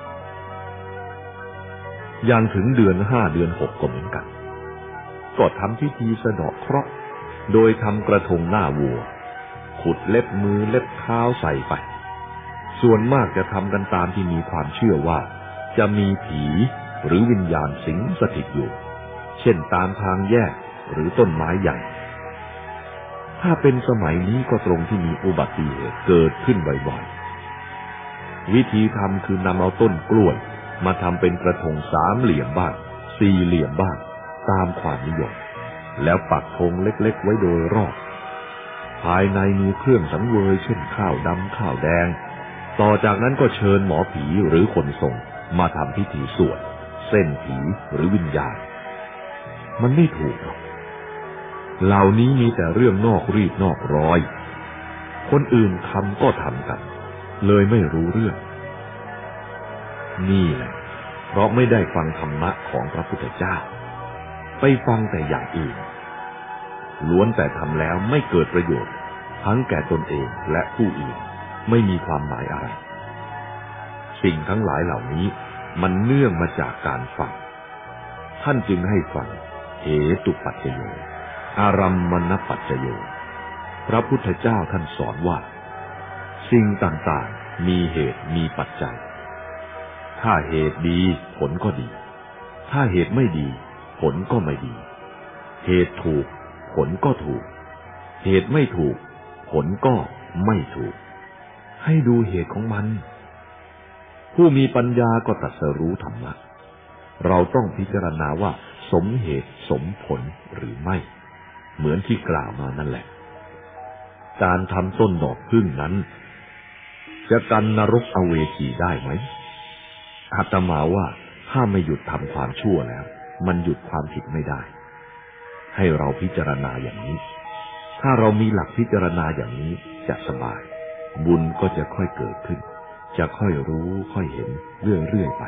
อย่างถึงเดือนห้าเดือนหกก็เหมือนกันก็ทำพิธีสะเดาะเคราะห์โดยทำกระทงหน้าวัวขุดเล็บมือเล็บเท้าใส่ไปส่วนมากจะทำกันตามที่มีความเชื่อว่าจะมีผีหรือวิญญาณสิงสถิตอยู่เช่นตามทางแยกหรือต้นไม้ใหญ่ถ้าเป็นสมัยนี้ก็ตรงที่มีอุบัติเหตุเกิดขึ้นบ่อยๆวิธีทำคือนำเอาต้นกล้วยมาทำเป็นกระทงสามเหลี่ยมบ้างสี่เหลี่ยมบ้างตามความนิยมแล้วปักธงเล็กๆไว้โดยรอบภายในมีเครื่องสังเวยเช่นข้าวดำข้าวแดงต่อจากนั้นก็เชิญหมอผีหรือคนทรงมาทำพิธีสวดเส้นผีหรือวิญญาณมันไม่ถูกหรอกเหล่านี้มีแต่เรื่องนอกรีดนอกร้อยคนอื่นทำก็ทำกันเลยไม่รู้เรื่องนี่แหละเพราะไม่ได้ฟังธรรมะของพระพุทธเจ้าไปฟังแต่อย่างอื่นล้วนแต่ทำแล้วไม่เกิดประโยชน์ทั้งแก่ตนเองและผู้อื่นไม่มีความหมายอะไรสิ่งทั้งหลายเหล่านี้มันเนื่องมาจากการฟังท่านจึงให้ฟังเหตุปัจจโยอารัมมณปัจจโยพระพุทธเจ้าท่านสอนว่าสิ่งต่างๆมีเหตุมีปัจจัยถ้าเหตุดีผลก็ดีถ้าเหตุไม่ดีผลก็ไม่ดีเหตุถูกผลก็ถูกเหตุไม่ถูกผลก็ไม่ถูกให้ดูเหตุของมันผู้มีปัญญาก็ตรัสรู้ธรรมะเราต้องพิจารณาว่าสมเหตุสมผลหรือไม่เหมือนที่กล่าวมานั่นแหละการทำต้นดอกผึ้งนั้นจะกันนรกอเวจีได้ไหมอาตมาว่าถ้าไม่หยุดทำความชั่วแล้วมันหยุดความผิดไม่ได้ให้เราพิจารณาอย่างนี้ถ้าเรามีหลักพิจารณาอย่างนี้จะสบายบุญก็จะค่อยเกิดขึ้นจะค่อยรู้ค่อยเห็นเรื่อยๆไป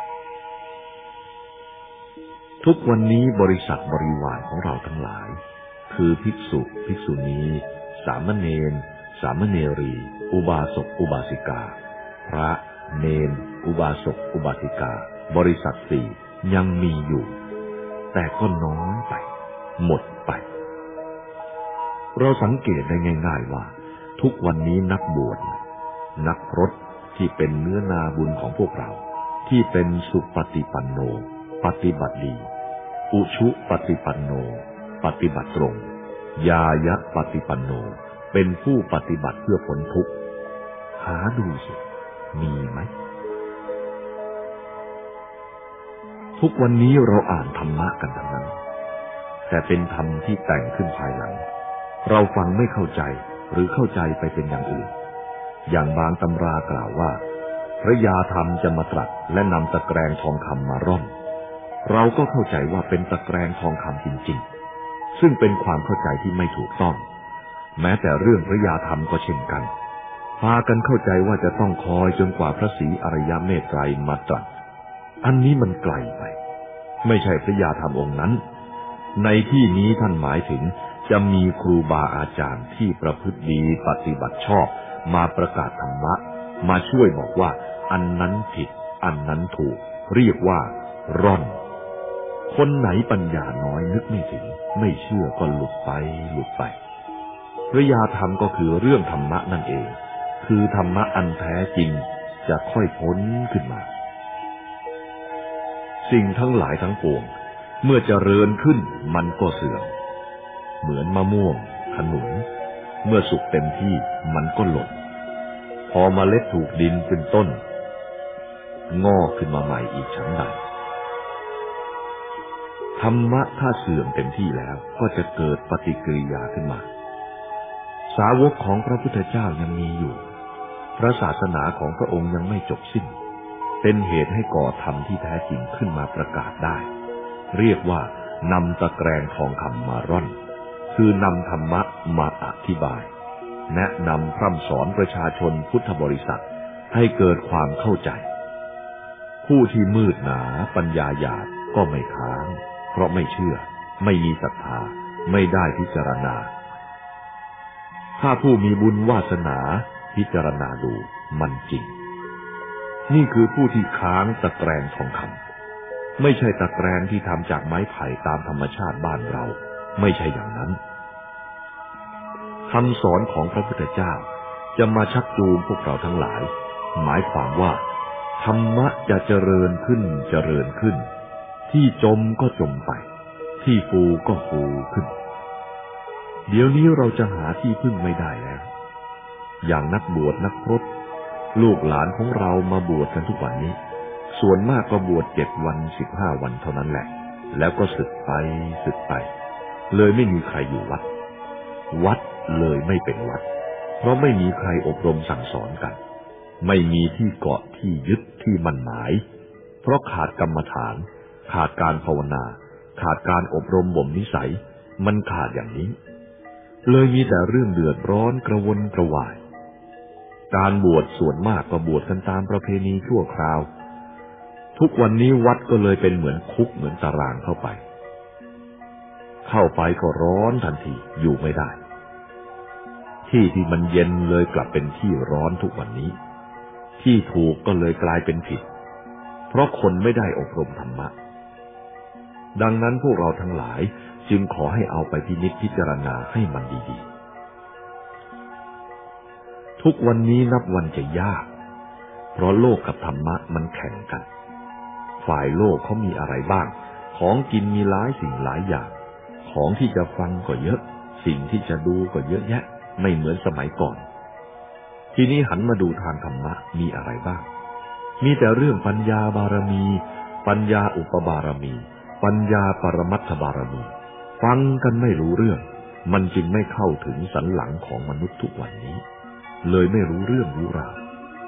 ทุกวันนี้บริษัทบริวารของเราทั้งหลายคือภิกษุภิกษุณีสามเณรสามเณรีอุบาสกอุบาสิกาพระเณรอุบาสกอุบาสิกาบริษัทสี่ยังมีอยู่แต่ก็น้อยไปหมดไปเราสังเกตได้ง่ายๆว่าทุกวันนี้นักบวชนักพรตที่เป็นเนื้อนาบุญของพวกเราที่เป็นสุปฏิปันโนปฏิบัติดีอุชุปฏิปันโนปฏิบัติตรงญายะปฏิปันโนเป็นผู้ปฏิบัติเพื่อพ้นทุกข์หาดูสิมีไหมทุกวันนี้เราอ่านธรรมะกันทั้งนั้นแต่เป็นธรรมที่แต่งขึ้นภายหลังเราฟังไม่เข้าใจหรือเข้าใจไปเป็นอย่างอื่นอย่างบางตำรากล่าวว่าพระยาธรรมจะมาตรัสและนำตะแกรงทองคำมาร่อนเราก็เข้าใจว่าเป็นตะแกรงทองคำจริงๆซึ่งเป็นความเข้าใจที่ไม่ถูกต้องแม้แต่เรื่องพระยาธรรมก็เช่นกันพากันเข้าใจว่าจะต้องคอยจนกว่าพระศรีอริยเมตไตรมาตรัสอันนี้มันไกลไปไม่ใช่พระยาธรรมองค์นั้นในที่นี้ท่านหมายถึงจะมีครูบาอาจารย์ที่ประพฤติดีปฏิบัติชอบมาประกาศธรรมะมาช่วยบอกว่าอันนั้นผิดอันนั้นถูกเรียกว่าร่อนคนไหนปัญญาน้อยนึกไม่ถึงไม่เชื่อก็หลุดไปหลุดไปพระยาธรรมก็คือเรื่องธรรมะนั่นเองคือธรรมะอันแท้จริงจะค่อยพ้นขึ้นมาสิ่งทั้งหลายทั้งปวงเมื่อเจริญขึ้นมันก็เสื่อมเหมือนมะม่วงขนุนเมื่อสุกเต็มที่มันก็หล่นพอเมล็ดถูกดินเป็นต้นงอกขึ้นมาใหม่อีกชั้นใดธรรมะถ้าเสื่อมเต็มที่แล้วก็จะเกิดปฏิกิริยาขึ้นมาสาวกของพระพุทธเจ้ายังมีอยู่พระศาสนาของพระองค์ยังไม่จบสิ้นเป็นเหตุให้ก่อธรรมที่แท้จริงขึ้นมาประกาศได้เรียกว่านำตะแกรงทองคำมาร่อนคือนำธรรมะมาอธิบายแนะนำพร่ำสอนประชาชนพุทธบริษัทให้เกิดความเข้าใจผู้ที่มืดหนาปัญญาหยาบก็ไม่ค้างเพราะไม่เชื่อไม่มีศรัทธาไม่ได้พิจารณาถ้าผู้มีบุญวาสนาพิจารณาดูมันจริงนี่คือผู้ที่ค้างตะแกรงทองคำไม่ใช่ตะแกรงที่ทำจากไม้ไผ่ตามธรรมชาติบ้านเราไม่ใช่อย่างนั้นคำสอนของพระพุทธเจ้าจะมาชักจูงพวกเราทั้งหลายหมายความว่าธรรมะจะเจริญขึ้นเจริญขึ้นที่จมก็จมไปที่ฟูก็ฟูขึ้นเดี๋ยวนี้เราจะหาที่พึ่งไม่ได้แล้วอย่างนักบวชนักพรตลูกหลานของเรามาบวชกันทุกวันนี้ส่วนมากก็บวชเจ็ดวันสิบห้าวันเท่านั้นแหละแล้วก็สึกไปสึกไปเลยไม่มีใครอยู่วัดวัดเลยไม่เป็นวัดเพราะไม่มีใครอบรมสั่งสอนกันไม่มีที่เกาะที่ยึดที่มั่นหมายเพราะขาดกรรมฐานขาดการภาวนาขาดการอบรมบ่มนิสัยมันขาดอย่างนี้เลยมีแต่เรื่องเดือดร้อนกระวนกระวายการบวชส่วนมากก็บวชกันตามประเพณีชั่วคราวทุกวันนี้วัดก็เลยเป็นเหมือนคุกเหมือนตารางเข้าไปเข้าไปก็ร้อนทันทีอยู่ไม่ได้ที่ที่มันเย็นเลยกลับเป็นที่ร้อนทุกวันนี้ที่ถูกก็เลยกลายเป็นผิดเพราะคนไม่ได้อบรมธรรมะดังนั้นพวกเราทั้งหลายจึงขอให้เอาไปพินิจพิจารณาให้มันดีๆทุกวันนี้นับวันจะยากเพราะโลกกับธรรมะมันแข่งกันฝ่ายโลกเขามีอะไรบ้างของกินมีหลายสิ่งหลายอย่างของที่จะฟังก็เยอะสิ่งที่จะดูก็เยอะแยะไม่เหมือนสมัยก่อนทีนี้หันมาดูทางธรรมะมีอะไรบ้างมีแต่เรื่องปัญญาบารมีปัญญาอุปบารมีปัญญาปรมัตถบารมีฟังกันไม่รู้เรื่องมันจึงไม่เข้าถึงสันหลังของมนุษย์ทุกวันนี้เลยไม่รู้เรื่องรู้ราว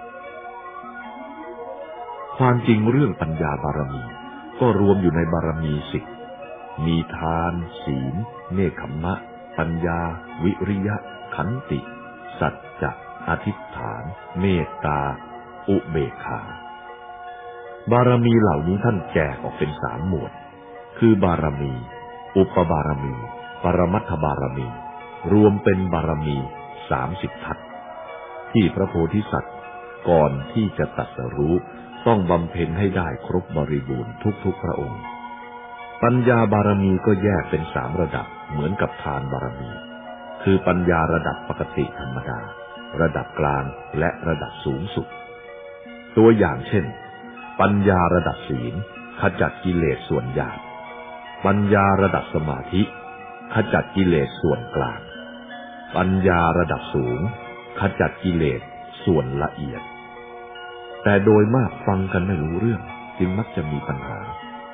ความจริงเรื่องปัญญาบารมีก็รวมอยู่ในบารมีสิบมีทานศีลเนกขัมมะปัญญาวิริยะขันติสัจจะอธิษฐานเมตตาอุเบกขาบารมีเหล่านี้ท่านแจกออกเป็นสามหมวดคือบารมีอุปบารมีปรมัตถบารมีรวมเป็นบารมีสามสิบทัศน์ที่พระโพธิสัตว์ก่อนที่จะตรัสรู้ต้องบำเพ็ญให้ได้ครบบริบูรณ์ทุกๆพระองค์ปัญญาบารมีก็แยกเป็นสามระดับเหมือนกับทานบารมีคือปัญญาระดับปกติธรรมดาระดับกลางและระดับสูงสุดตัวอย่างเช่นปัญญาระดับศีลขจัดกิเลสส่วนหยาบปัญญาระดับสมาธิขจัดกิเลสส่วนกลางปัญญาระดับสูงขจัดกิเลสส่วนละเอียดแต่โดยมากฟังกันไม่รู้เรื่องจึงมักจะมีปัญหา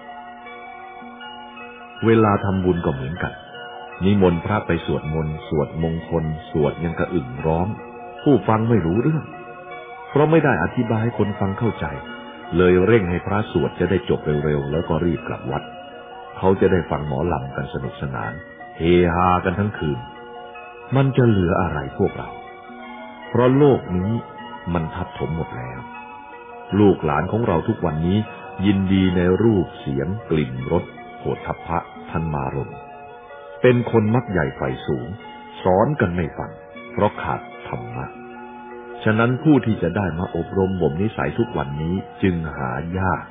เวลาทำบุญก็เหมือนกันนิมนต์พระไปสวดมนต์สวดมงคลสวดยังกระอึ่งร้องผู้ฟังไม่รู้เรื่องเพราะไม่ได้อธิบายให้คนฟังเข้าใจเลยเร่งให้พระสวดจะได้จบเร็วๆแล้วก็รีบกลับวัดเขาจะได้ฟังหมอลำกันสนุกสนานเฮฮากันทั้งคืนมันจะเหลืออะไรพวกเราเพราะโลกนี้มันทับถมหมดแล้วลูกหลานของเราทุกวันนี้ยินดีในรูปเสียงกลิ่นรสโผฏฐัพพะธรรมารมณ์เป็นคนมักใหญ่ไฟสูงสอนกันไม่ฟังเพราะขาดธรรมะฉะนั้นผู้ที่จะได้มาอบรมบ่มนิสัยทุกวันนี้จึงหายาก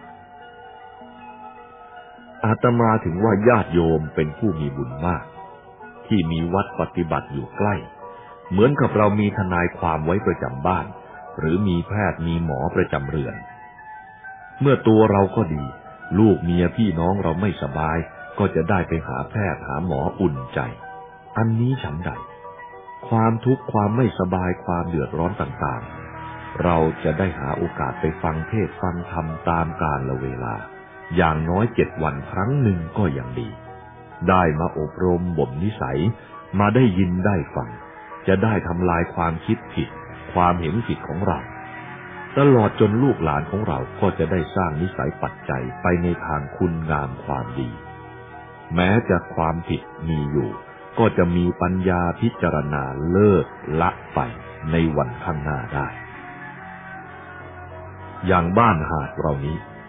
อาตมาถึงว่าญาติโยมเป็นผู้มีบุญมากที่มีวัดปฏิบัติอยู่ใกล้เหมือนกับเรามีทนายความไว้ประจำบ้านหรือมีแพทย์มีหมอประจำเรือนเมื่อตัวเราก็ดีลูกเมียพี่น้องเราไม่สบายก็จะได้ไปหาแพทย์หาหมออุ่นใจอันนี้ฉันใดความทุกข์ความไม่สบายความเดือดร้อนต่างๆเราจะได้หาโอกาสไปฟังเทศน์ฟังธรรมตามกาลเวลาอย่างน้อยเจ็ดวันครั้งหนึ่งก็ยังดีได้มาอบรมบ่มนิสัยมาได้ยินได้ฟังจะได้ทำลายความคิดผิดความเห็นผิดของเราตลอดจนลูกหลานของเราก็จะได้สร้างนิสัยปัจจัยไปในทางคุณงามความดีแม้จะความผิดมีอยู่ก็จะมีปัญญาพิจารณาเลิกละไปในวันข้างหน้าได้อย่างบ้านหาดเรานี้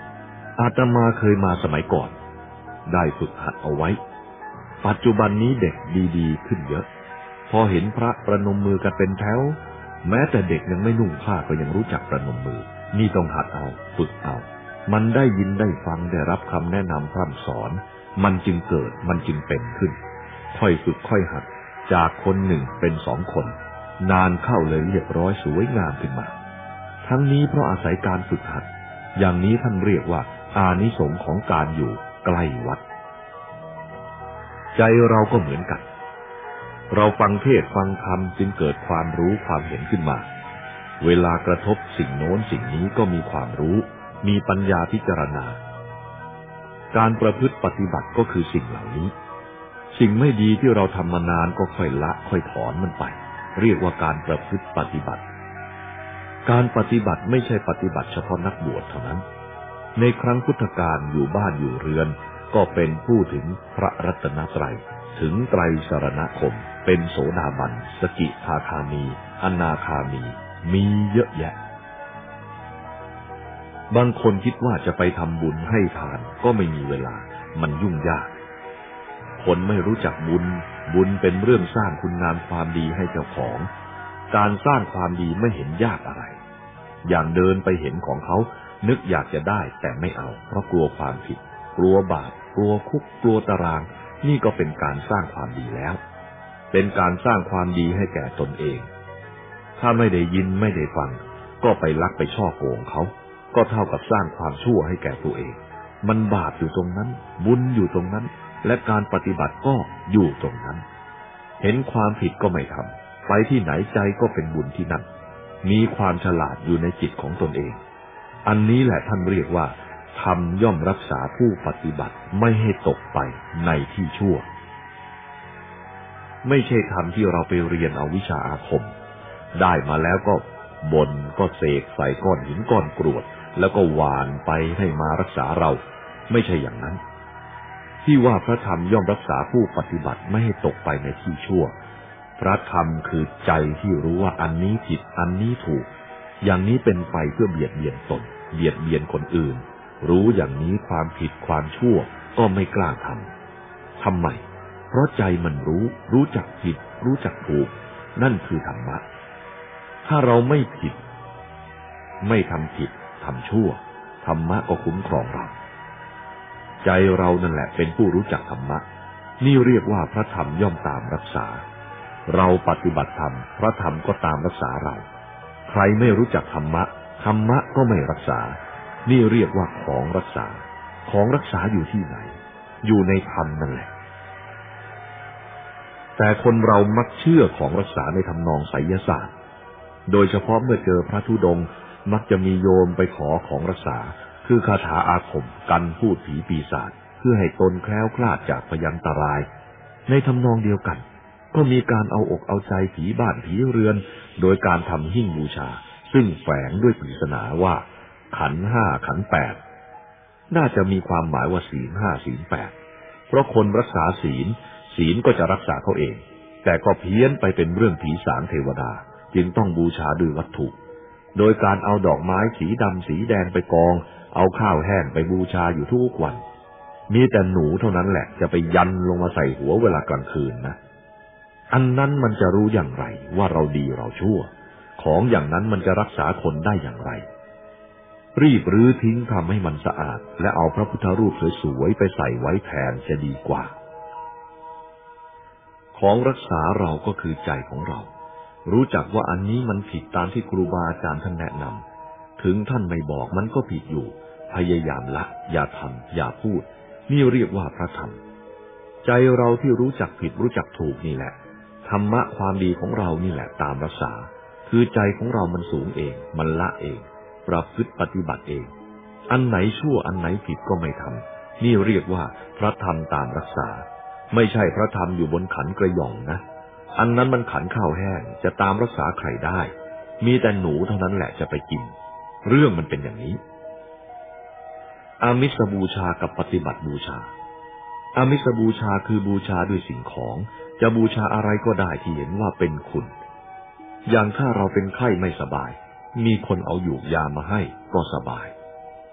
อาตมาเคยมาสมัยก่อนได้ฝึกหัดเอาไว้ปัจจุบันนี้เด็กดีๆขึ้นเยอะพอเห็นพระประนมมือกันเป็นแถวแม้แต่เด็กยังไม่นุ่งผ้าก็ยังรู้จักประนมมือนี่ต้องหัดเอาฝึกเอามันได้ยินได้ฟังได้รับคำแนะนำพร่ำสอนมันจึงเกิดมันจึงเป็นขึ้นค่อยฝึกค่อยหัดจากคนหนึ่งเป็นสองคนนานเข้าเลยเรียบร้อยสวยงามขึ้นมาทั้งนี้เพราะอาศัยการฝึกหัดอย่างนี้ท่านเรียกว่าอานิสงส์ของการอยู่ใกล้วัดใจเราก็เหมือนกันเราฟังเทศน์ฟังธรรมจึงเกิดความรู้ความเห็นขึ้นมาเวลากระทบสิ่งโน้นสิ่งนี้ก็มีความรู้มีปัญญาพิจารณาการประพฤติปฏิบัติก็คือสิ่งเหล่านี้สิ่งไม่ดีที่เราทำมานานก็ค่อยละค่อยถอนมันไปเรียกว่าการประพฤติปฏิบัติการปฏิบัติไม่ใช่ปฏิบัติเฉพาะนักบวชเท่านั้นในครั้งพุทธกาลอยู่บ้านอยู่เรือนก็เป็นผู้ถึงพระรัตนตรัยถึงไตรสรณคมเป็นโสดาบันสกิทาคามีอนาคามีมีเยอะแยะบางคนคิดว่าจะไปทำบุญให้ทานก็ไม่มีเวลามันยุ่งยากคนไม่รู้จักบุญบุญเป็นเรื่องสร้างคุณงามความดีให้เจ้าของการสร้างความดีไม่เห็นยากอะไรอย่างเดินไปเห็นของเขานึกอยากจะได้แต่ไม่เอาเพราะกลัวความผิดกลัวบาปกลัวคุกกลัวตารางนี่ก็เป็นการสร้างความดีแล้วเป็นการสร้างความดีให้แก่ตนเองถ้าไม่ได้ยินไม่ได้ฟังก็ไปลักไปช่อโกงเขาก็เท่ากับสร้างความชั่วให้แก่ตัวเองมันบาปอยู่ตรงนั้นบุญอยู่ตรงนั้นและการปฏิบัติก็อยู่ตรงนั้นเห็นความผิดก็ไม่ทำไปที่ไหนใจก็เป็นบุญที่นั่นมีความฉลาดอยู่ในจิตของตนเองอันนี้แหละท่านเรียกว่าธรรมย่อมรักษาผู้ปฏิบัติไม่ให้ตกไปในที่ชั่วไม่ใช่ธรรมที่เราไปเรียนเอาวิชาอาคมได้มาแล้วก็บนก็เสกใส่ก้อนหินก้อนกรวดแล้วก็หวานไปให้มารักษาเราไม่ใช่อย่างนั้นที่ว่าพระธรรมย่อมรักษาผู้ปฏิบัติไม่ให้ตกไปในที่ชั่วพระธรรมคือใจที่รู้ว่าอันนี้ผิดอันนี้ถูกอย่างนี้เป็นไปเพื่อเบียดเบียนตนเบียดเบียนคนอื่นรู้อย่างนี้ความผิดความชั่วก็ไม่กล้าทำทำไมเพราะใจมันรู้รู้จักผิดรู้จักถูกนั่นคือธรรมะถ้าเราไม่ผิดไม่ทำผิดทำชั่วธรรมะก็คุ้มครองเราใจเรานั่นแหละเป็นผู้รู้จักธรรมะนี่เรียกว่าพระธรรมย่อมตามรักษาเราปฏิบัติธรรมพระธรรมก็ตามรักษาเราใครไม่รู้จักธรรมะธรรมะก็ไม่รักษานี่เรียกว่าของรักษาของรักษาอยู่ที่ไหนอยู่ในธรรมนั่นแหละแต่คนเรามักเชื่อของรักษาในทำนองไสยศาสตร์โดยเฉพาะเมื่อเจอพระธุดงค์มักจะมีโยมไปขอของรักษาคือคาถาอาคมกันพูดผีปีศาจเพื่อให้ตนแคล้วคลาดจากพยันตรายในทำนองเดียวกันก็มีการเอาอกเอาใจผีบ้านผีเรือนโดยการทำหิ้งบูชาซึ่งแฝงด้วยปริศนาว่าขันห้าขันแปดน่าจะมีความหมายว่าศีลห้าศีลแปดเพราะคนรักษาศีลศีลก็จะรักษาเขาเองแต่ก็เพี้ยนไปเป็นเรื่องผีสางเทวดาจึงต้องบูชาด้วยวัตถุโดยการเอาดอกไม้สีดำสีแดงไปกองเอาข้าวแห้งไปบูชาอยู่ทุกวันมีแต่หนูเท่านั้นแหละจะไปยันลงมาใส่หัวเวลากลางคืนนะอันนั้นมันจะรู้อย่างไรว่าเราดีเราชั่วของอย่างนั้นมันจะรักษาคนได้อย่างไรรีบรื้อทิ้งทำให้มันสะอาดและเอาพระพุทธรูปสวยๆไปใส่ไว้แทนจะดีกว่าของรักษาเราก็คือใจของเรารู้จักว่าอันนี้มันผิดตามที่ครูบาอาจารย์ท่านแนะนำถึงท่านไม่บอกมันก็ผิดอยู่พยายามละอย่าทำอย่าพูดนี่เรียกว่าพระธรรมใจเราที่รู้จักผิดรู้จักถูกนี่แหละธรรมะความดีของเรานี่แหละตามรักษาคือใจของเรามันสูงเองมันละเองประพฤติปฏิบัติเองอันไหนชั่วอันไหนผิดก็ไม่ทำนี่เรียกว่าพระธรรมตามรักษาไม่ใช่พระธรรมอยู่บนขันกระหย่องนะอันนั้นมันขันข้าวแห้งจะตามรักษาใครได้มีแต่หนูเท่านั้นแหละจะไปกินเรื่องมันเป็นอย่างนี้อามิสบูชากับปฏิบัติบูชาอามิสบูชาคือบูชาด้วยสิ่งของจะบูชาอะไรก็ได้ที่เห็นว่าเป็นคุณอย่างถ้าเราเป็นไข้ไม่สบายมีคนเอาหยูกยามาให้ก็สบาย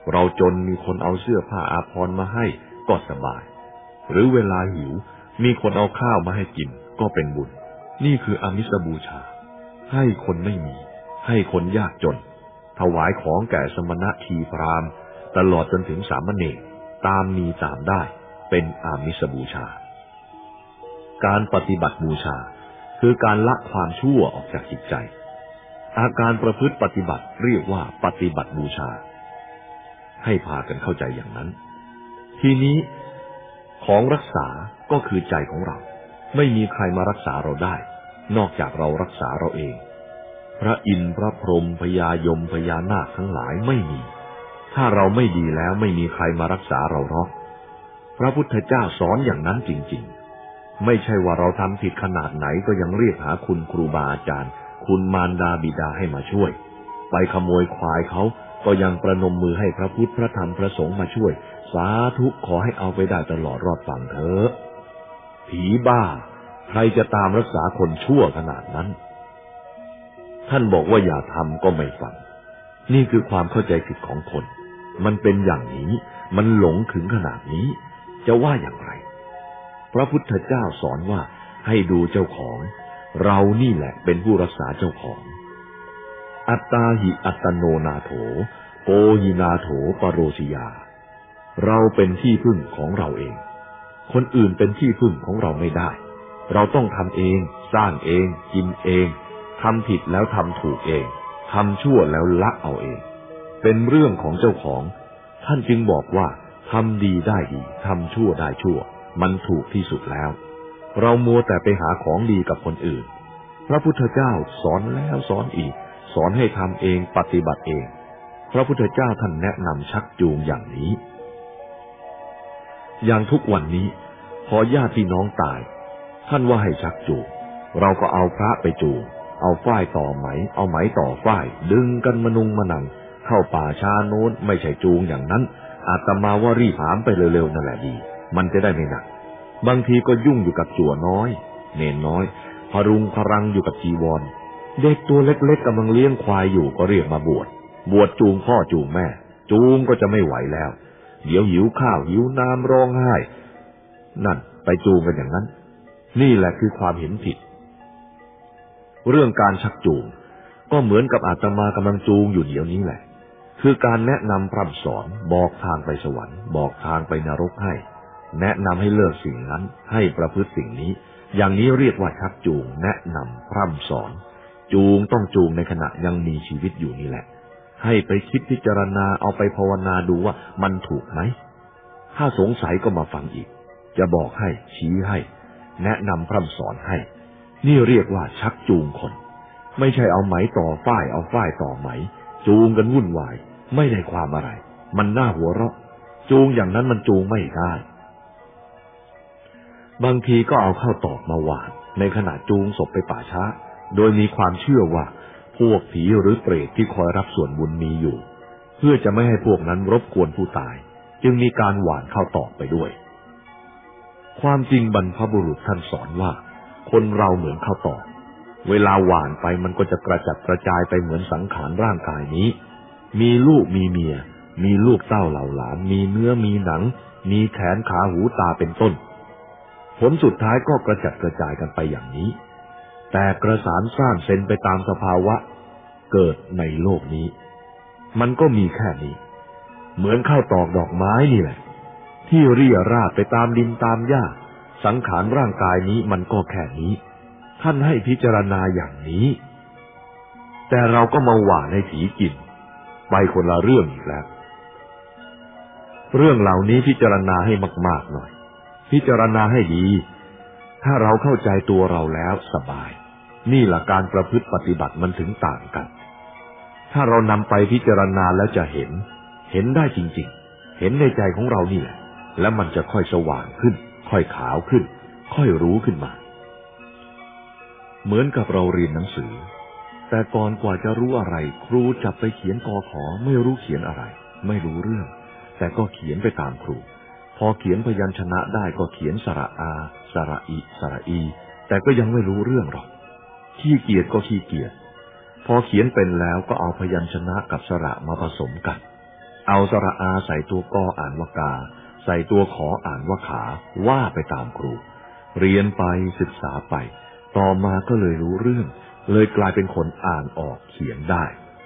เราจนมีคนเอาเสื้อผ้าอาภรณ์มาให้ก็สบายหรือเวลาหิวมีคนเอาข้าวมาให้กินก็เป็นบุญนี่คืออามิสบูชาให้คนไม่มีให้คนยากจนถวายของแก่สมณะทีพราหมณ์ตลอดจนถึงสามเณรตามมีตามได้เป็นอามิสบูชาการปฏิบัติบูชาคือการละความชั่วออกจากจิตใจอาการประพฤติปฏิบัติเรียกว่าปฏิบัติบูชาให้พากันเข้าใจอย่างนั้นทีนี้ของรักษาก็คือใจของเราไม่มีใครมารักษาเราได้นอกจากเรารักษาเราเองพระอินทร์พระพรหมพญายมพญานาคทั้งหลายไม่มีถ้าเราไม่ดีแล้วไม่มีใครมารักษาเราหรอกพระพุทธเจ้าสอนอย่างนั้นจริงๆไม่ใช่ว่าเราทำผิดขนาดไหนก็ยังเรียกหาคุณครูบาอาจารย์คุณมารดาบิดาให้มาช่วยไปขโมยควายเขาก็ยังประนมมือให้พระพุทธพระธรรมพระสงฆ์มาช่วยสาธุขอให้เอาไปได้ตลอดรอดฝั่งเถอะผีบ้าใครจะตามรักษาคนชั่วขนาดนั้นท่านบอกว่าอย่าทำก็ไม่ฟังนี่คือความเข้าใจผิดของคนมันเป็นอย่างนี้มันหลงถึงขนาดนี้จะว่าอย่างไรพระพุทธเจ้าสอนว่าให้ดูเจ้าของเรานี่แหละเป็นผู้รักษาเจ้าของอัตตาหิอัตโนนาโถโกหินาโถปโรสิยาเราเป็นที่พึ่งของเราเองคนอื่นเป็นที่พึ่งของเราไม่ได้เราต้องทำเองสร้างเองกินเองทำผิดแล้วทำถูกเองทำชั่วแล้วละเอาเองเป็นเรื่องของเจ้าของท่านจึงบอกว่าทำดีได้ดีทำชั่วได้ชั่วมันถูกที่สุดแล้วเรามัวแต่ไปหาของดีกับคนอื่นพระพุทธเจ้าสอนแล้วสอนอีกสอนให้ทำเองปฏิบัติเองพระพุทธเจ้าท่านแนะนำชักจูงอย่างนี้อย่างทุกวันนี้พอญาติพี่น้องตายท่านว่าให้ชักจูงเราก็เอาพระไปจูงเอาฝ้ายต่อไหมเอาไหมต่อฝ้ายดึงกันมนุงมนังเข้าป่าช้าโน้นไม่ใช่จูงอย่างนั้นอาตมาว่ารีบหามไปเร็วๆนั่นแหละดีมันจะได้ไม่หนักบางทีก็ยุ่งอยู่กับจั่วน้อยเนนน้อยพรุงพรังอยู่กับจีวรเด็กตัวเล็กๆกำลังเลี้ยงควายอยู่ก็เรียกมาบวชบวชจูงพ่อจูงแม่จูงก็จะไม่ไหวแล้วเดี๋ยวหิวข้าวหิวน้ำร้องไห้นั่นไปจูงกันอย่างนั้นนี่แหละคือความเห็นผิดเรื่องการชักจูงก็เหมือนกับอาตมากำลังจูงอยู่เดี๋ยวนี้แหละคือการแนะนำพร่ำสอนบอกทางไปสวรรค์บอกทางไปนรกให้แนะนำให้เลิกสิ่งนั้นให้ประพฤติสิ่งนี้อย่างนี้เรียกว่าชักจูงแนะนำพร่ำสอนจูงต้องจูงในขณะยังมีชีวิตอยู่นี่แหละให้ไปคิดพิจารณาเอาไปภาวนาดูว่ามันถูกไหมถ้าสงสัยก็มาฟังอีกจะบอกให้ชี้ให้แนะนำพร่ำสอนให้นี่เรียกว่าชักจูงคนไม่ใช่เอาไหมต่อฝ้ายเอาฝ้ายต่อไหมจูงกันวุ่นวายไม่ได้ความอะไรมันน่าหัวเราะจูงอย่างนั้นมันจูงไม่ได้บางทีก็เอาข้าวตอกมาหวานในขณะจูงศพไปป่าช้าโดยมีความเชื่อว่าพวกผีหรือเปรตที่คอยรับส่วนบุญมีอยู่เพื่อจะไม่ให้พวกนั้นรบกวนผู้ตายจึงมีการหวานข้าวตอกไปด้วยความจริงบรรพบุรุษท่านสอนว่าคนเราเหมือนข้าวตอกเวลาหวานไปมันก็จะกระจัดกระจายไปเหมือนสังขารร่างกายนี้มีลูกมีเมียมีลูกเต้าเหล่าหลานมีเนื้อมีหนังมีแขนขาหูตาเป็นต้นผลสุดท้ายก็กระจัดกระจายกันไปอย่างนี้แต่กระสานสร้างเซนไปตามสภาวะเกิดในโลกนี้มันก็มีแค่นี้เหมือนข้าวตอกดอกไม้นี่แหละที่เรี่ยราดไปตามดินตามหญ้าสังขารร่างกายนี้มันก็แค่นี้ท่านให้พิจารณาอย่างนี้แต่เราก็มาหว่านให้ผีกินไปคนละเรื่องอีกแล้วเรื่องเหล่านี้พิจารณาให้มากๆหน่อยพิจารณาให้ดีถ้าเราเข้าใจตัวเราแล้วสบายนี่แหละการประพฤติปฏิบัติมันถึงต่างกันถ้าเรานำไปพิจารณาแล้วจะเห็นเห็นได้จริงๆเห็นในใจของเรานี่แหละแล้วมันจะค่อยสว่างขึ้นค่อยขาวขึ้นค่อยรู้ขึ้นมาเหมือนกับเราเรียนหนังสือแต่ก่อนกว่าจะรู้อะไรครูจับไปเขียนกอขอไม่รู้เขียนอะไรไม่รู้เรื่องแต่ก็เขียนไปตามครูพอเขียนพยัญชนะได้ก็เขียนสระอาสระอิสระอีแต่ก็ยังไม่รู้เรื่องหรอกขี้เกียจก็ขี้เกียจพอเขียนเป็นแล้วก็เอาพยัญชนะกับสระมาผสมกันเอาสระอาใส่ตัวกออ่านว่ากาใส่ตัวขออ่านว่าขาว่าไปตามครูเรียนไปศึกษาไปต่อมาก็เลยรู้เรื่องเลยกลายเป็นคนอ่านออกเขียนได้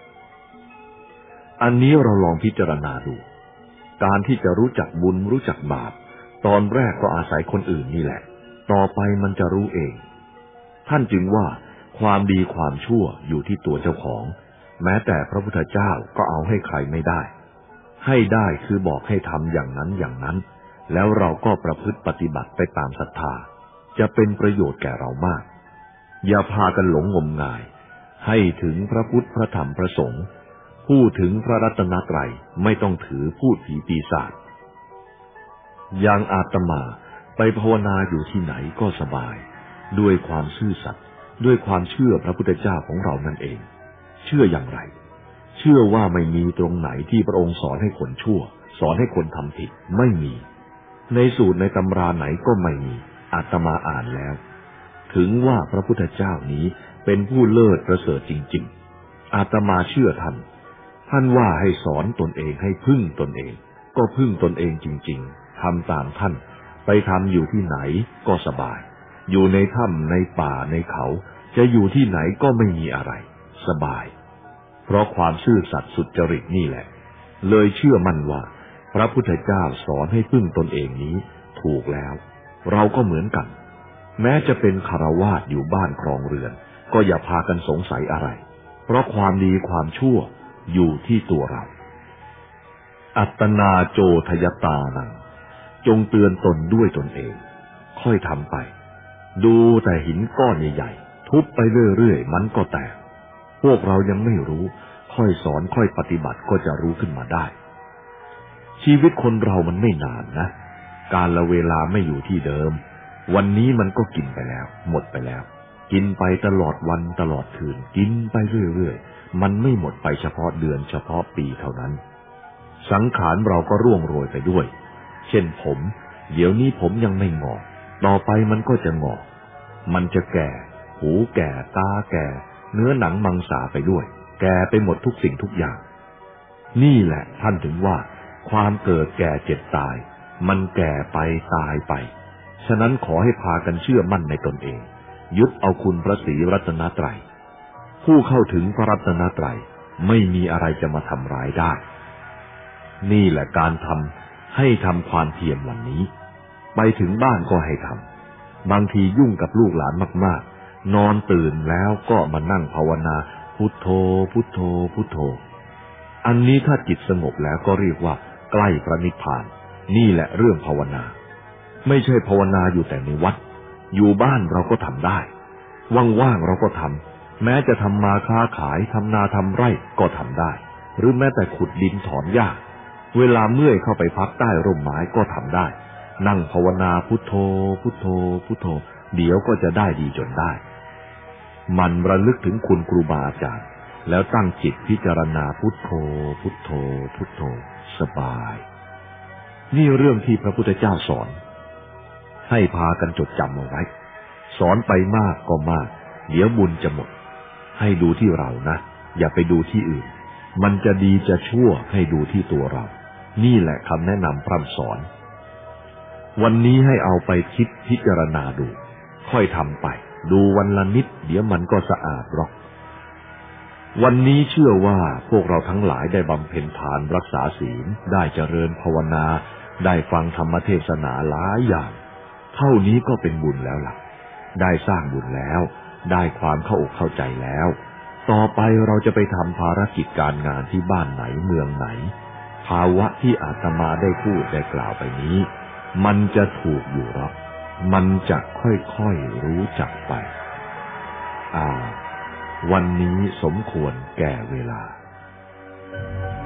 อันนี้เราลองพิจารณาดูการที่จะรู้จักบุญรู้จักบาปตอนแรกก็อาศัยคนอื่นนี่แหละต่อไปมันจะรู้เองท่านจึงว่าความดีความชั่วอยู่ที่ตัวเจ้าของแม้แต่พระพุทธเจ้าก็เอาให้ใครไม่ได้ให้ได้คือบอกให้ทำอย่างนั้นอย่างนั้นแล้วเราก็ประพฤติปฏิบัติไปตามศรัทธาจะเป็นประโยชน์แก่เรามากอย่าพากันหลงงมงายให้ถึงพระพุทธพระธรรมพระสงฆ์พูดถึงพระรัตนตรัยไม่ต้องถือพูดผีปีศาจอย่างอาตมาไปภาวนาอยู่ที่ไหนก็สบายด้วยความซื่อสัตย์ด้วยความเชื่อพระพุทธเจ้าของเรานั่นเองเชื่ออย่างไรเชื่อว่าไม่มีตรงไหนที่พระองค์สอนให้คนชั่วสอนให้คนทำผิดไม่มีในสูตรในตำราไหนก็ไม่มีอาตมาอ่านแล้วถึงว่าพระพุทธเจ้านี้เป็นผู้เลิศประเสริฐจริงๆอาตมาเชื่อท่านท่านว่าให้สอนตนเองให้พึ่งตนเองก็พึ่งตนเองจริงๆทำตามท่านไปทำอยู่ที่ไหนก็สบายอยู่ในถ้ำในป่าในเขาจะอยู่ที่ไหนก็ไม่มีอะไรสบายเพราะความซื่อสัตย์สุจริตนี่แหละเลยเชื่อมั่นว่าพระพุทธเจ้าสอนให้พึ่งตนเองนี้ถูกแล้วเราก็เหมือนกันแม้จะเป็นฆราวาสอยู่บ้านครองเรือนก็อย่าพากันสงสัยอะไรเพราะความดีความชั่วอยู่ที่ตัวเราอัตนาโจทยตานังจงเตือนตนด้วยตนเองค่อยทำไปดูแต่หินก้อนใหญ่ๆทุบไปเรื่อยๆมันก็แตกพวกเรายังไม่รู้ค่อยสอนค่อยปฏิบัติก็จะรู้ขึ้นมาได้ชีวิตคนเรามันไม่นานนะการละเวลาไม่อยู่ที่เดิมวันนี้มันก็กินไปแล้วหมดไปแล้วกินไปตลอดวันตลอดคืนกินไปเรื่อยๆมันไม่หมดไปเฉพาะเดือนเฉพาะปีเท่านั้นสังขารเราก็ร่วงโรยไปด้วยเช่นผมเดี๋ยวนี้ผมยังไม่งอกต่อไปมันก็จะงอกมันจะแก่หูแก่ตาแก่เนื้อหนังมังสาไปด้วยแก่ไปหมดทุกสิ่งทุกอย่างนี่แหละท่านถึงว่าความเกิดแก่เจ็บตายมันแก่ไปตายไปฉะนั้นขอให้พากันเชื่อมั่นในตนเองยึดเอาคุณพระศรีรัตนตรัยผู้เข้าถึงพระรัตนตรัยไม่มีอะไรจะมาทำร้ายได้นี่แหละการทำให้ทำความเพียรวันนี้ไปถึงบ้านก็ให้ทำบางทียุ่งกับลูกหลานมากๆนอนตื่นแล้วก็มานั่งภาวนาพุทโธพุทโธพุทโธอันนี้ถ้าจิตสงบแล้วก็เรียกว่าใกล้พระนิพพานนี่แหละเรื่องภาวนาไม่ใช่ภาวนาอยู่แต่ในวัดอยู่บ้านเราก็ทำได้ว่างๆเราก็ทำแม้จะทำมาค้าขายทำนาทำไร่ก็ทำได้หรือแม้แต่ขุดดินถอนหญ้าเวลาเมื่อยเข้าไปพักใต้ร่มไม้ก็ทำได้นั่งภาวนาพุทโธพุทโธพุทโธเดี๋ยวก็จะได้ดีจนได้มันระลึกถึงคุณครูบาอาจารย์แล้วตั้งจิตพิจารณาพุทโธพุทโธพุทโธสบายนี่เรื่องที่พระพุทธเจ้าสอนให้พากันจดจำเอาไว้สอนไปมากก็มากเดี๋ยวบุญจะหมดให้ดูที่เรานะอย่าไปดูที่อื่นมันจะดีจะชั่วให้ดูที่ตัวเรานี่แหละคำแนะนำพร่ำสอนวันนี้ให้เอาไปคิดพิจารณาดูค่อยทำไปดูวันละนิดเดี๋ยวมันก็สะอาดหรอกวันนี้เชื่อว่าพวกเราทั้งหลายได้บำเพ็ญทานรักษาศีลได้เจริญภาวนาได้ฟังธรรมเทศนาหลายอย่างเท่านี้ก็เป็นบุญแล้วล่ะได้สร้างบุญแล้วได้ความเข้าอกเข้าใจแล้วต่อไปเราจะไปทำภารกิจการงานที่บ้านไหนเมืองไหนภาวะที่อาตมาได้พูดได้กล่าวไปนี้มันจะถูกอยู่หรอกมันจะค่อยๆรู้จักไปอ่าวันนี้สมควรแก่เวลา